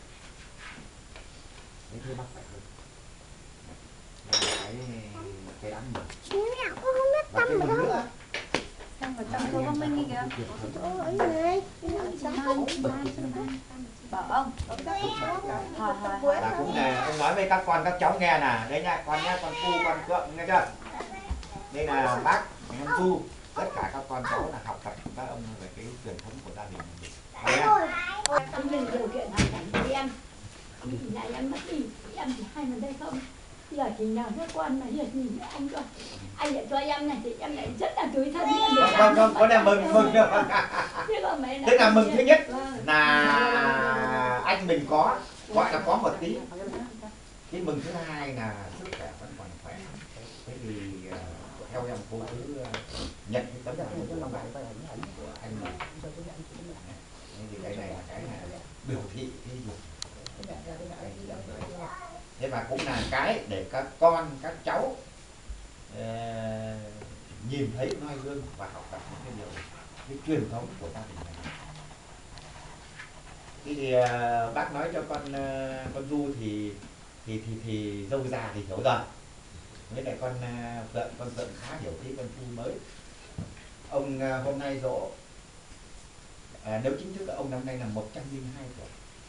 thấy bác phải hơn. Đây là cái cái đáng mừng. Và cái mừng nữa Trong vào trong cô Quang Minh đi kìa. Ô ấy này. Bảo ông. Hỏi hỏi. Là cũng là ông nói với các con các cháu nghe nè, đấy nha, con nhá, con Phu, con Phượng nghe chưa? Đây là bác, con Du, tất cả các con cháu là học tập các ông về cái truyền thống của gia đình mình. Không nên điều kiện hoàn cảnh của em. Thì này em mất đi, em chỉ hai lần đây không. Giờ chỉ nhờ các con mà hiện nhìn với anh thôi. Anh lại cho em này thì em lại rất là tủi thân. Không, không, có là mừng, mừng đâu. Tức là mừng thứ nhất là anh mình có, gọi là có một tí. Cái mừng thứ hai là sức khỏe vẫn còn khỏe. Thế thì theo em cô cứ nhận cái tấm lòng của bạn của anh mình. Thế thì cái này là cái là biểu thị cái dục. Thế mà cũng là cái để các con, các cháu uh, nhìn thấy noi gương và học tập những cái điều, cái truyền thống của gia đình này. Thì uh, bác nói cho con uh, con Du thì thì thì thì dâu già thì hiểu rồi. Với lại con uh, Phượng, con Phượng khá hiểu tí con Phu mới. Ông uh, hôm nay dỗ, uh, nếu chính thức ông năm nay là một trăm lẻ hai tuổi.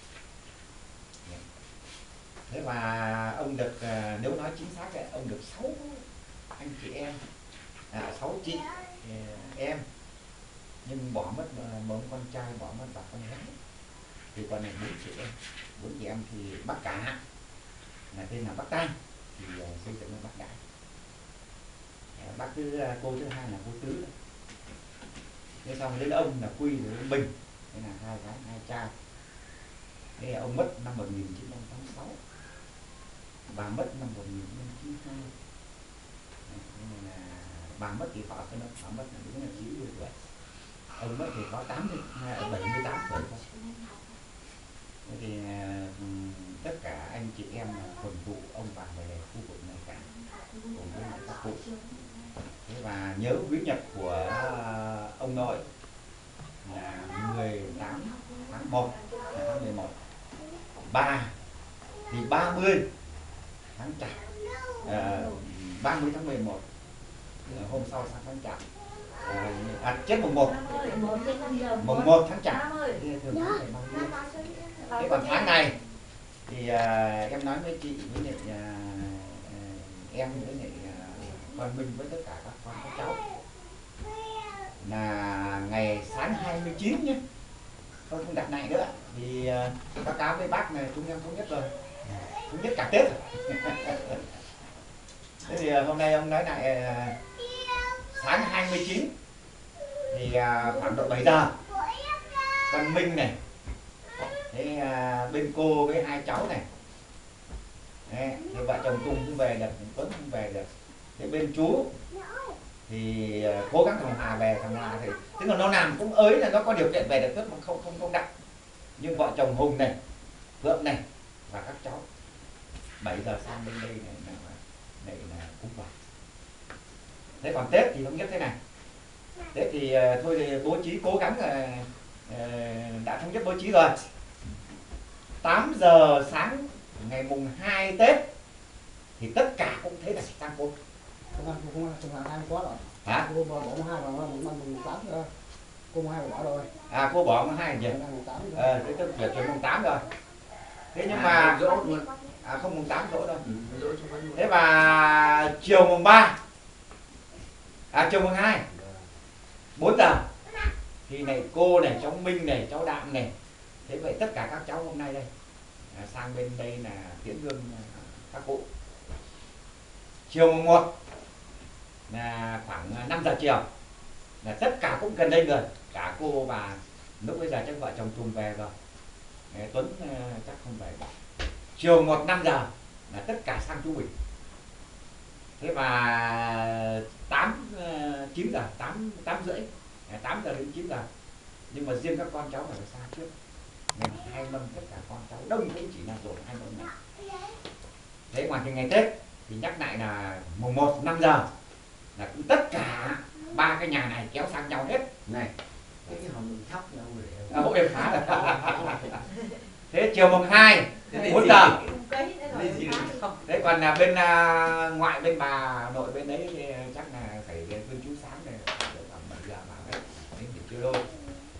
Thế mà ông được, nếu nói chính xác ấy, ông được sáu anh chị em, à, sáu chị em, nhưng bỏ mất một con trai, bỏ mất bà con gái, thì còn là bốn chị em. Bốn chị em thì bác cả là tên là bác Tam, thì xây dựng là bác Đại. Bác thứ cô thứ hai là cô Tứ. Thế xong đến ông là Quy rồi đến Bình, thế là hai gái hai trai. Thế ông mất năm một nghìn chín trăm tám mươi sáu. Bà mất năm một nghìn chín trăm chín mươi hai. Nên là bà mất thì họ cái nó bà mất là đúng là chín mươi tuổi. Ông mất thì có tám mươi, bảy mươi tám tuổi thôi. Thế thì tất cả anh chị em quần tụ ông bà về khu vực này cả, cùng với các cụ. Thế và nhớ quý nhật của ông nội là mười tám tháng một, là tháng mười một. Ba thì ba mươi tháng Chạp, à, ba mươi tháng mười một, hôm sau sang tháng Chạp, à, chết mùng một, mùng một tháng Chạp. Thế còn tháng này thì à, em nói với chị với lại à, em với lại à, con Minh với tất cả các con các cháu là ngày sáng hai mươi chín nhé, không không đặt này nữa thì uh, báo cáo với bác này chúng em thống nhất rồi, thống nhất cả Tết. Thế thì uh, hôm nay ông nói lại uh, sáng hai mươi chín thì uh, khoảng độ bảy giờ con Minh này, thế uh, bên cô với hai cháu này, đấy, thì vợ chồng Tùng cũng về được, Tuấn cũng về được. Thế bên chú thì uh, cố gắng thằng Hòa về, thằng Hòa thì tức là nó làm cũng ới là nó có điều kiện về được tốt mà không không không đặt. Nhưng vợ chồng Hùng này, Phượng này và các cháu bảy giờ sang bên đây này là này là cúng vào. Thế còn Tết thì thống nhất thế này. Tết thì uh, thôi thì bố trí cố gắng là uh, đã thống nhất bố trí rồi. tám giờ sáng ngày mùng hai Tết thì tất cả cũng thế là sang côn. Không không không hai quá rồi. Hả? Cô bỏ hai rồi, mùng mùng tám rồi. Cô mùng hai bỏ rồi. À cô bỏ mùng hai gì? Ờ, thế tức là chuyện mùng tám rồi. Thế nhưng mà dỗ luôn. À không mùng tám dỗ đâu. Thế và chiều mùng ba. À chiều mùng hai. bốn giờ. Thì này cô này, cháu Minh này, cháu Đạm này. Thế vậy tất cả các cháu hôm nay đây à, sang bên đây là tiễn hương các cụ. Chiều mùng một là khoảng năm giờ chiều là tất cả cũng gần đây rồi, cả cô và lúc bây giờ chắc vợ chồng Tùng về rồi, Tuấn chắc không về. Chiều một năm giờ là tất cả sang chú Bình. Thế và tám chín giờ, tám tám rưỡi, tám giờ đến chín giờ. Nhưng mà riêng các con cháu phải sang trước. Ngày hai mâm tất cả con cháu đông cũng chỉ là rồi hai mâm này. Thế ngoài cái ngày Tết thì nhắc lại là mùng một năm giờ là cũng tất cả ba cái nhà này kéo sang nhau hết. Này, cái hòm thóc là à, hộ em phá rồi. Thế chiều mùng hai bốn giờ. Thế còn là bên uh, ngoại bên bà nội bên đấy thì chắc là phải bên chú sáng này khoảng bảy giờ.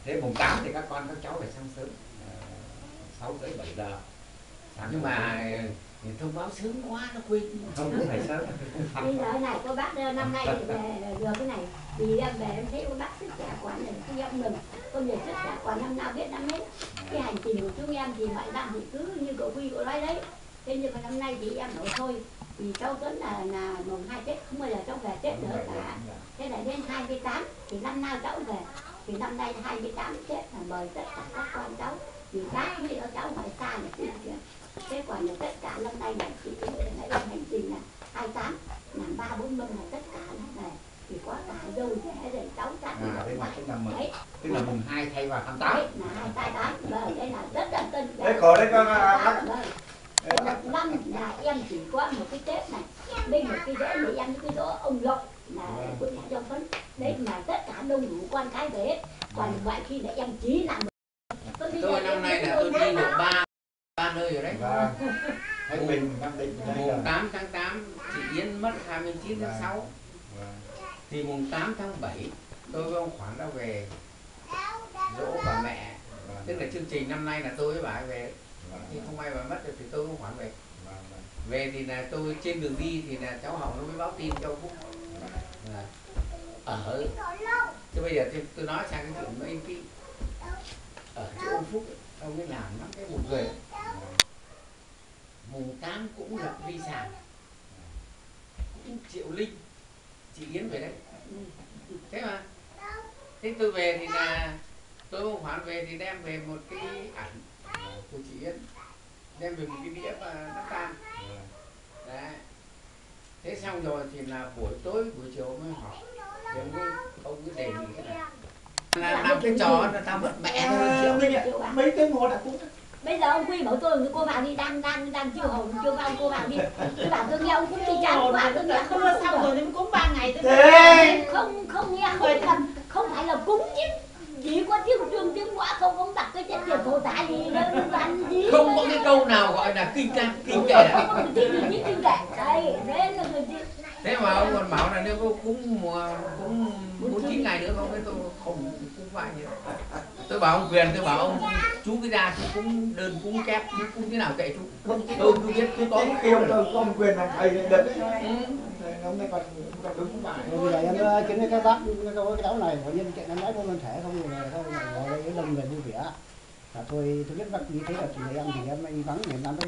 Thế mùng tám thì các con các cháu phải sang sớm, sáu rưỡi bảy giờ. Nhưng mà thông báo sớm quá nó quên, không phải sớm. Bây giờ này cô bác năm nay thì về được cái này, vì em về em thấy cô bác sức khỏe quá này, không em mừng, con về sức khỏe quá năm nào biết năm hết. Cái hành trình của chúng em thì mọi năm thì cứ như cậu Huy cậu nói đấy. Thế nhưng mà năm nay thì em nói thôi, vì cháu Tuấn là là mùng hai Tết không bao giờ cháu về Tết nữa cả. Thế là đến hai mươi tám thì năm nào cháu về, thì năm nay hai mươi tám Tết là mời tất cả các con cháu, vì bác với đó cháu ngoài xa này kia kìa. Thế còn là tất cả năm nay là chị lại làm hành trình là hai mươi tám làm ba bốn mâm là tất cả là này thì có cả dâu rẻ rồi cháu chắc À, thế mà tức là mừng, tức là mùng hai thay vào tháng tám. đấy là hai mươi tám, vâng, đây là rất là tân. Đấy khổ đấy con bác. Một năm là em chỉ có một cái Tết này, đây một cái dỗ để em cái dỗ ông Lộc là của nhà cho Tuấn, đấy mà tất cả đông đủ con cái về hết, còn mọi khi là em chỉ làm. Tôi năm nay là tôi đi được ba ba nơi rồi đấy. Thái Bình, Nam Định. Mùng tám tháng tám chị Yến mất hai mươi chín tháng sáu. Thì mùng tám tháng bảy tôi với ông Khoản đã về dỗ bà mẹ. Tức là chương trình năm nay là tôi với bà ấy về. Thì không may bà mất rồi thì tôi với ông Khoản về. Về thì là tôi trên đường đi thì là cháu Hồng nó mới báo tin cho ông Phúc. Ở thế bây giờ tôi nói sang cái chuyện nó im tí. Ở chỗ ông Phúc ấy, ông ấy làm năm cái một người. Mùng tám cũng lập di sản, cũng Triệu Linh, chị Yến về đấy. Thế mà thế tôi về thì là tôi ông Khoản về thì đem về một cái ảnh của chị Yến, đem về một cái đĩa và nắp tan. Đấy. Thế xong rồi thì là buổi tối buổi chiều mới họp thì ông ấy, ông ấy đề nghị cái này là làm cái trò là tao mất mẹ thôi. Mấy tiếng hồ đã cũng. Bây giờ ông Quy bảo tôi cô vào đi, đang đang đang chiêu hồng chiêu vào cô vào đi. Tôi bảo tôi nghe ông cũng đi chán quá, tôi nghe không đưa xong rồi nên cúng ba ngày tôi Thế không không nghe không làm, không phải là cúng chứ, chỉ có tiếng trường tiếng quả không ông đặt cái chuyện tiền thổ tả gì đâu làm gì. Không có cái câu nào gọi là kinh ca kinh kệ không có cái gì như kinh kệ đây thế là người gì. Thế mà ông còn bảo là nếu có cúng mùa cúng bốn chín ngày nữa không cái tôi không cúng vài như tôi bảo ông Quyền, tôi bảo ông chú cái ra chú cúng đơn cúng kép chú cúng thế nào kệ chú tôi cứ biết cứ có khi ông tôi có ông Quyền làm thầy được đấy. Ông này còn còn đúng bài. Bây giờ em kiến với các bác cái cháu này của nhân chuyện em nói không thể không thì là thôi ngồi đây cái đông người vui vẻ. Là thôi tôi biết bác như thế là chị em thì em may vắng miền Nam đấy.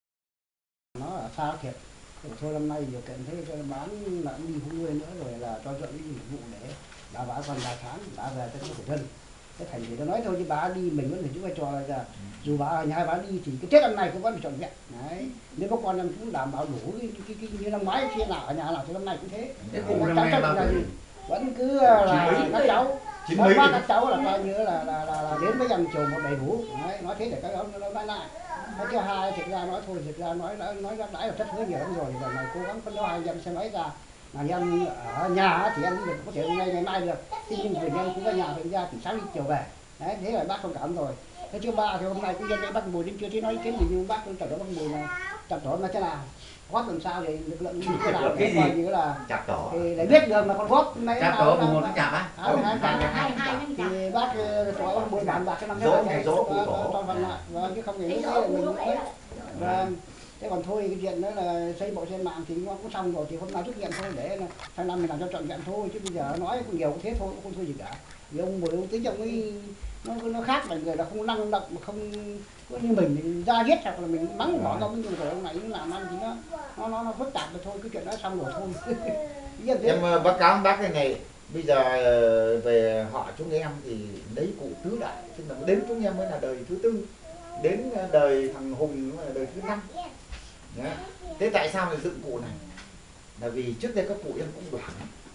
Nó ở xa thiệt. Thôi năm nay điều kiện thế cho bán là đi không nuôi nữa rồi là cho chọn cái dịch vụ để bà bà còn bà tháng bà về cho nó khổ thân. Thế thành thì nó nói thôi chứ bà đi mình vẫn phải giữ vai trò là giờ dù bà ở nhà bà đi thì cái Tết năm nay cũng vẫn phải chọn vẹn. Đấy. Nếu có con em cũng đảm bảo đủ cái, cái, cái, cái như năm ngoái kia nào ở nhà nào thì năm nay cũng thế. Thế Thì năm các nay cháu bao là nhiêu? gì? Vẫn cứ là các cháu Chín các mấy bác các cháu là coi như là là, là, là đến với dòng chiều một đầy đủ. Đấy, nói thế để các cháu nó nói lại. Cái thứ hai thực ra nói thôi thực ra nói nói ra đãi là thất hứa nhiều lắm rồi và này cố gắng phấn đấu hai em xem ấy ra là em ở nhà thì em đi được có thể hôm nay ngày mai được, thế nhưng vì em cũng ở nhà thì ra thì sáng đi chiều về. Đấy, thế là bác thông cảm rồi. Thế thứ ba thì hôm nay cũng dân đây bác Bùi đến chưa thấy nói ý kiến gì nhưng bác cũng chặt đó bác Bùi là chặt đó là thế nào góp làm sao thì lực lượng như thế nào để coi như là chặt tổ thì để biết được là con góp mấy chặt tổ mùng một tháng chạp á. hai hai năm chặt Thì bác cho ông Bùi bàn bạc cái năm dỗ ngày dỗ cụ cho tổ phần lại và chứ không thì lúc đấy là mình cũng và thế còn thôi cái chuyện đó là xây bộ trên mạng thì nó cũng xong rồi thì hôm nào trách nhiệm thôi để sang năm mình làm cho trọn vẹn thôi chứ bây giờ nói cũng nhiều cũng thế thôi cũng không thôi gì cả. Vì ông Bùi ông tính ông ấy nó nó khác là người là không năng động mà không có như mình thì ra giết hoặc là mình mắng bỏ ra những rồi ông này làm ăn thì nó nó nó, nó phức tạp rồi thôi cái chuyện đó xong rồi thôi. em báo cáo bác cái này bây giờ về họ chúng em thì lấy cụ tứ đại tức là đến chúng em mới là đời thứ tư đến đời thằng Hùng là đời thứ năm. Đấy. Thế tại sao lại dựng cụ này là vì trước đây các cụ em cũng đoán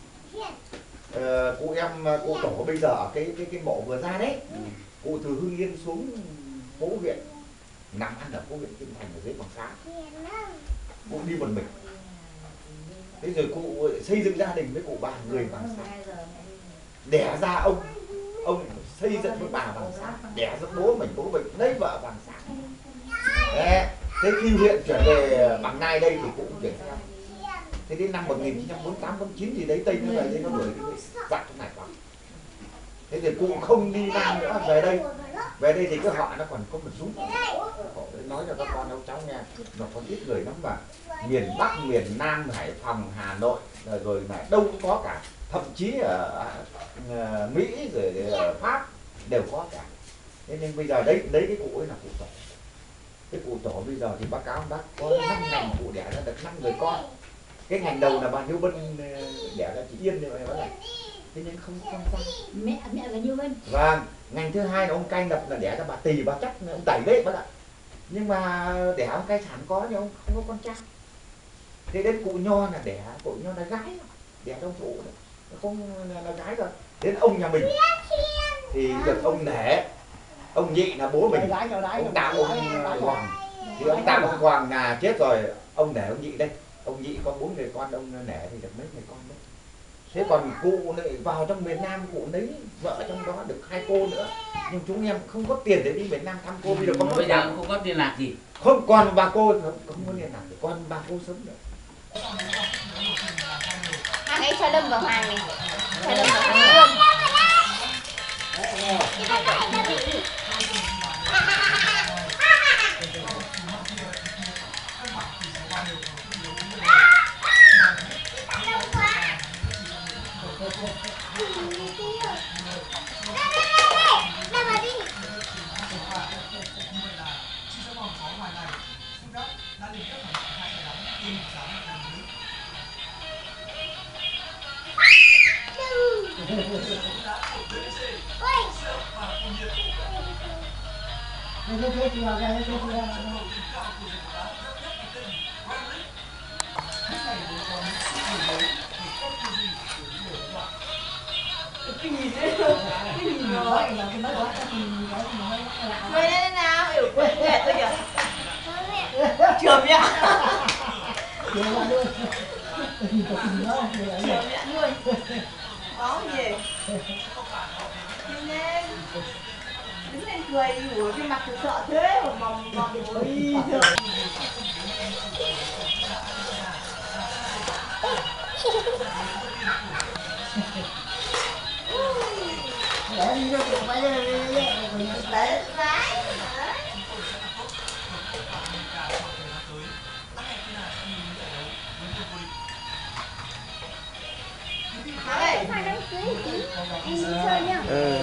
ờ, cụ em cụ tổ bây giờ ở cái cái cái mộ vừa ra đấy cụ từ Hưng Yên xuống phố huyện nằm ăn ở phố huyện Kim Thành ở dưới Quảng Xá cụ đi một mình. Thế rồi cụ xây dựng gia đình với cụ bà người Bằng Xá đẻ ra ông ông xây dựng với bà Bằng Xá đẻ ra bố mình bố mình lấy vợ Bằng Xá. Đấy. Thế khi huyện chuyển về Bằng Nai đây thì cũng chuyển theo. Thế đến năm một nghìn chín trăm bốn mươi tám bốn mươi chín thì đấy Tây nó về đây nó đuổi cái giặc trong Hải Phòng. Thế thì cụ không đi Nam nữa, về đây về đây thì cái họ nó còn có một súng. Họ nói cho các con ông cháu nghe, nó còn ít người lắm mà miền Bắc, miền Nam, Hải Phòng, Hà Nội rồi này đâu cũng có cả, thậm chí ở uh, Mỹ rồi ở Pháp đều có cả. Thế nên bây giờ đấy đấy cái cụ ấy là cụ tổ. Cái cụ tổ bây giờ thì báo cáo bác có năm ngành cụ đẻ ra được năm người con. Cái ngành đầu là bà Như Vân đẻ ra chị Yên như vậy đó. Thế nên không có con trai. Mẹ mẹ là Như Vân. Vâng, ngành thứ hai là ông Cai Lập là đẻ ra bà Tì, bà Chắc, ông Tẩy đấy bác ạ. Nhưng mà đẻ ông Cai Sản có nhưng ông không có con trai. Thế đến cụ Nho là đẻ, cụ Nho là gái, đẻ trong phụ đấy, không là, là gái rồi. Đến ông nhà mình thì được ông Nể, ông Nhị là bố mình, ông Tạo ông Hoàng. Thì ông Tạo ông Hoàng là chết rồi, ông Nể ông Nhị đây, ông Nhị có bốn người con, ông Nể thì được mấy người con đấy. Thế còn cụ lại vào trong miền Nam, cụ lấy vợ trong đó được hai cô nữa, nhưng chúng em không có tiền để đi miền Nam thăm cô. Bây giờ có bây giờ không có tiền lạc gì, không còn bà cô không, không có liên lạc được, con bà cô sống được. Hàng ấy cho Lâm vào hàng này, cho Lâm vào hàng luôn. Người đây nào, hiểu quên mẹ tôi kìa. Trường mẹ. Trường mẹ luôn. Trường mẹ luôn. Có gì? Đứng lên. Đứng lên cười, ủa cái mặt tôi sợ thế mà mòng mòng ôi giời. Để đi cho tụi bay Đấy, đấy. Đấy. Phải đám cưới chị. Em đi chơi nhá. ừ.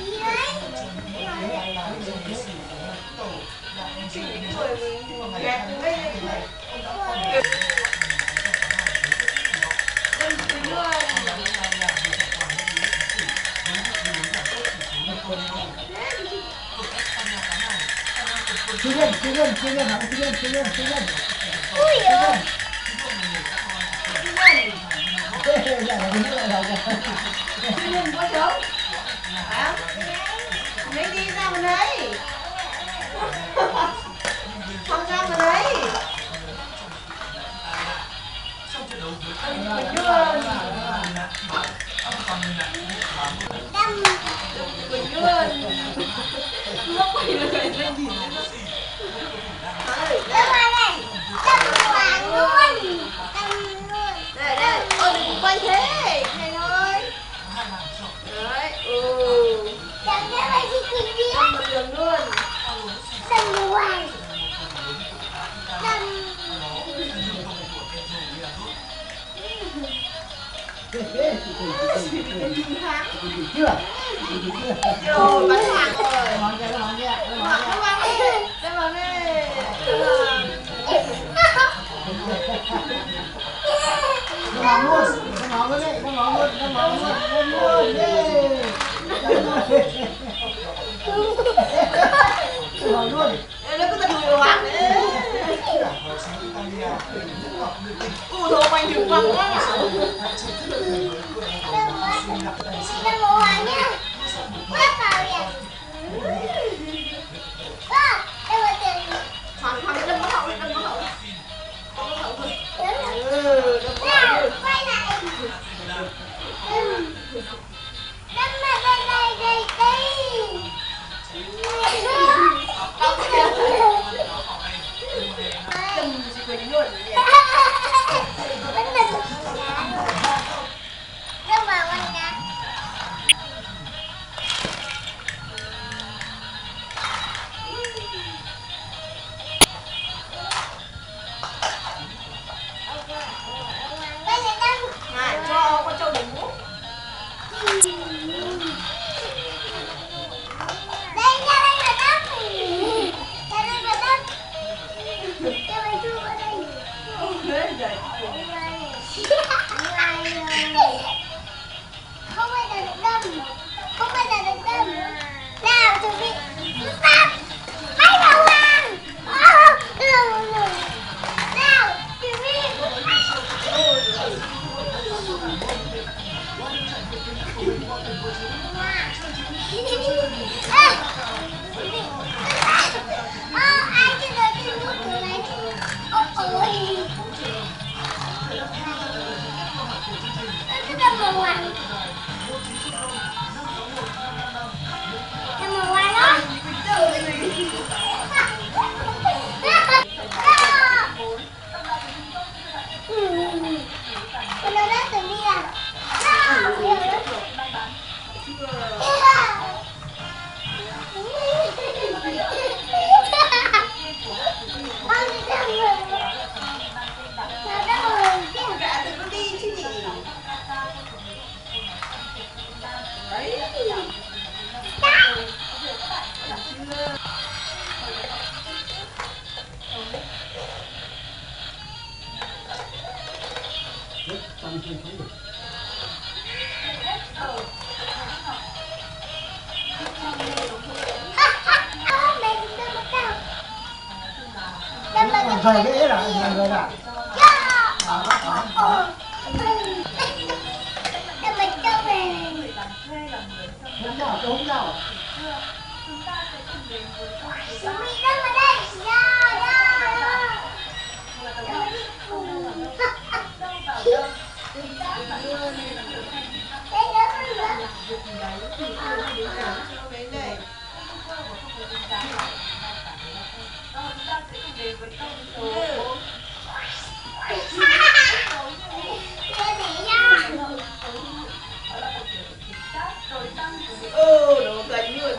Sư nhân, sư nhân, sư nhân, sư nhân, sư nhân, sư nhân. Ui giời. Sư nhân có trống. Hả? Lấy đi ra mà đấy. Không ra mà đấy. Quỳnh Dương. Quỳnh Dương. Lúc quay lại lên nhìn nữa. Đây đây, ôi đừng quay thế, này thôi. Đấy, ừ. Chẳng nhẽ là gì quỳnh đi. Xong một đường luôn. Xong luôn. Xong. Chưa? Rồi, bán hàng rồi. Món kia, món kia, Món kia bán đi. Đây món này. Nó món luôn, nó món luôn đấy, nó món luôn, nó món luôn, nó món luôn, yeah. Nó món luôn. Nó cứ tận người hoàng đấy. Ủa thôi mày đừng văng quá nào. Đừng văng. Đừng văng nhá. Bắt vào vậy. thời cái là là người là không đâu không đâu Ừ, đồ cạnh luôn.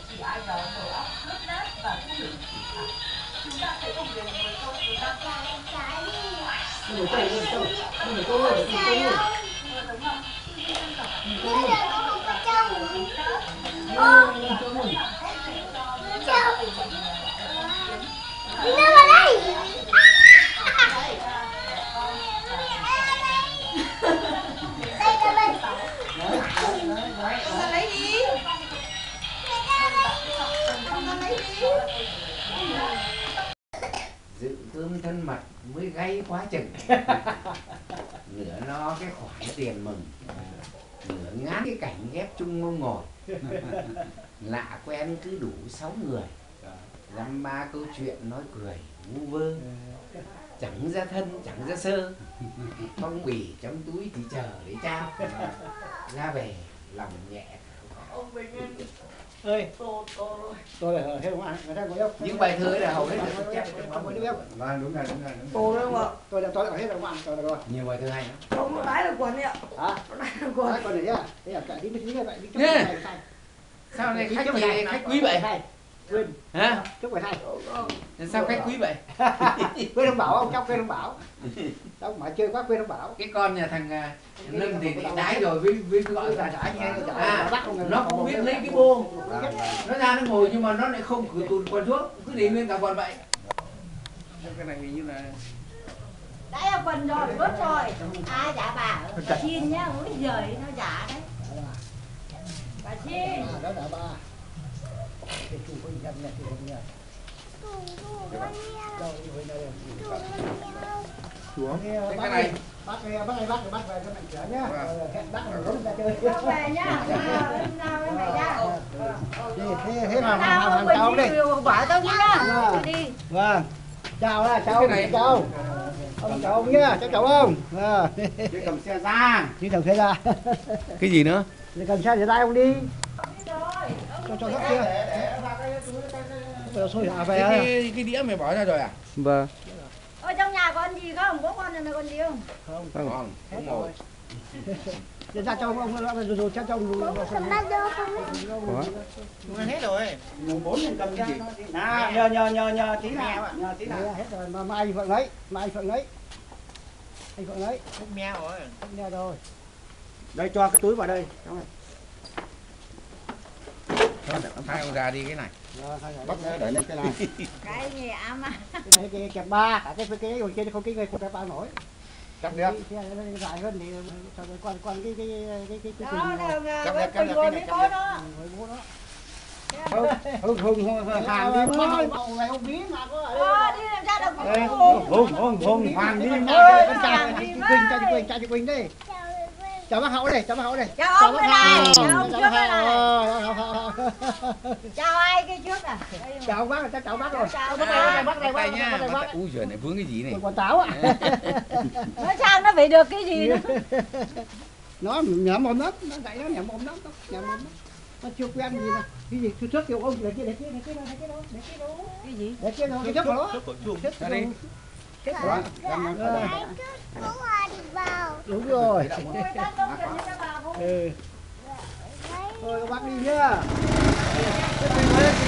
Dự cơm thân mật mới gay quá chừng. Nửa no cái khoản tiền mừng, nửa ngán cái cảnh ghép chung mông ngồi. Lạ quen cứ đủ sáu người, dăm ba câu chuyện nói cười vu vơ. Chẳng ra thân chẳng ra sơ, phong bì trong túi thì chờ để trao. Ra về lòng nhẹ. ơi tôi là theo ngoại người ta có đâu Những bài thơ ấy là hầu hết là tôi chép trong không có bóng. đâu Vâng, đúng rồi, đúng rồi. Cô đấy không ạ? tôi là tôi là hết là ngoại tôi là rồi Nhiều bài thơ hay lắm. Không có đáy là quần đấy ạ. hả Có đáy là quần. nói con này nhá thế là cả đi mới như vậy đi chúc Nè. này sai Sao này khách gì khách quý vậy? quên Hả? chúc phải thay Sao khách quý vậy? quên ông bảo ông cháu quên ông bảo cháu mà chơi quá quên ông bảo Cái con nhà thằng à, Lâm thì bị đái rồi với với gọi trả là trả nghe trả à, bắt ông nó không biết lấy cái bô, Vâng, vâng. nó ra nó ngồi nhưng mà nó lại không khử tụt quần xuống, cứ để nguyên cả quần vậy. Cái này hình như là Đấy là quần rồi, bớt rồi. À dạ bà, bà Xin nhá, ôi giời nó giả đấy. Bà Xin. đó là ba cái chủ của dân này thì không nhớ Xuống. cái này bắt cái bắt này bắt bắt về cho mạnh trở nhá hẹn bắt rồi rút ra chơi Không về nhá, hôm nào em về nhá. thế thế nào Nào, hàng mình cháu đi đi bảo tao nhá. Đi đi. vâng chào là cháu cháu ông cháu ông nhá cháu cháu ông Đi cầm xe ra. đi cầm xe ra cái gì nữa? đi cầm xe để tay ông đi cho cho gấp kia bây giờ xôi hả về Cái, cái, cái đĩa mày bỏ ra rồi à? vâng Ở trong nhà có ăn gì không? Có con này con gì không? không Ngon, không ngồi. để ra cho ông ông rồi rồi cho cho ông luôn Ăn hết rồi. Bốn nhân cầm cái gì? Nào, nhờ nhờ nhờ nhờ tí nào, nhờ tí nào. hết rồi mà mai anh phượng lấy mai anh phượng lấy anh phượng lấy Thuốc meo rồi. không nghe rồi đây cho cái túi vào đây cháu này Hai ông già đi cái này. Bắt để lên cái này. Cái gì ám à? cái này cái kẹp ba cả cái cái ngồi trên không cái người không kẹp ba nổi Cắt được. cái này nó dài hơn thì cho cái quan quan cái cái cái cái cái Đó, quỳnh là quỳnh ngồi với bố đó. người bố đó Hùng hùng hùng hàng đi bố mau. ông này ông bí mà có ở Ờ, đi làm sao được Đây, không? hùng hùng hùng hoàng đi mau. con chào chị Quỳnh chào chị Quỳnh chào chị Quỳnh đi chào bác Hậu đây chào bác Hậu đây Chào ông cái này, chào ông trước cái này. này Chào ai cái trước à? chào ông bác chào chào bác rồi Chào bác bác. này bác này Tay bác nha. này bác Úi giời này vướng cái gì này? quả táo ạ Nói sao nó phải được cái gì nữa? nó nhảm mồm lắm nó dạy nó nhảm mồm lắm nhảm mồm lắm nó chưa quen gì mà cái gì trước trước kiểu ông để kia để kia để kia để kia đâu để kia đâu Cái gì? để kia đâu cái trước của nó Ra đi. đó đúng rồi Người ta công nhận người ta vào không? ừ thôi các bác đi nhá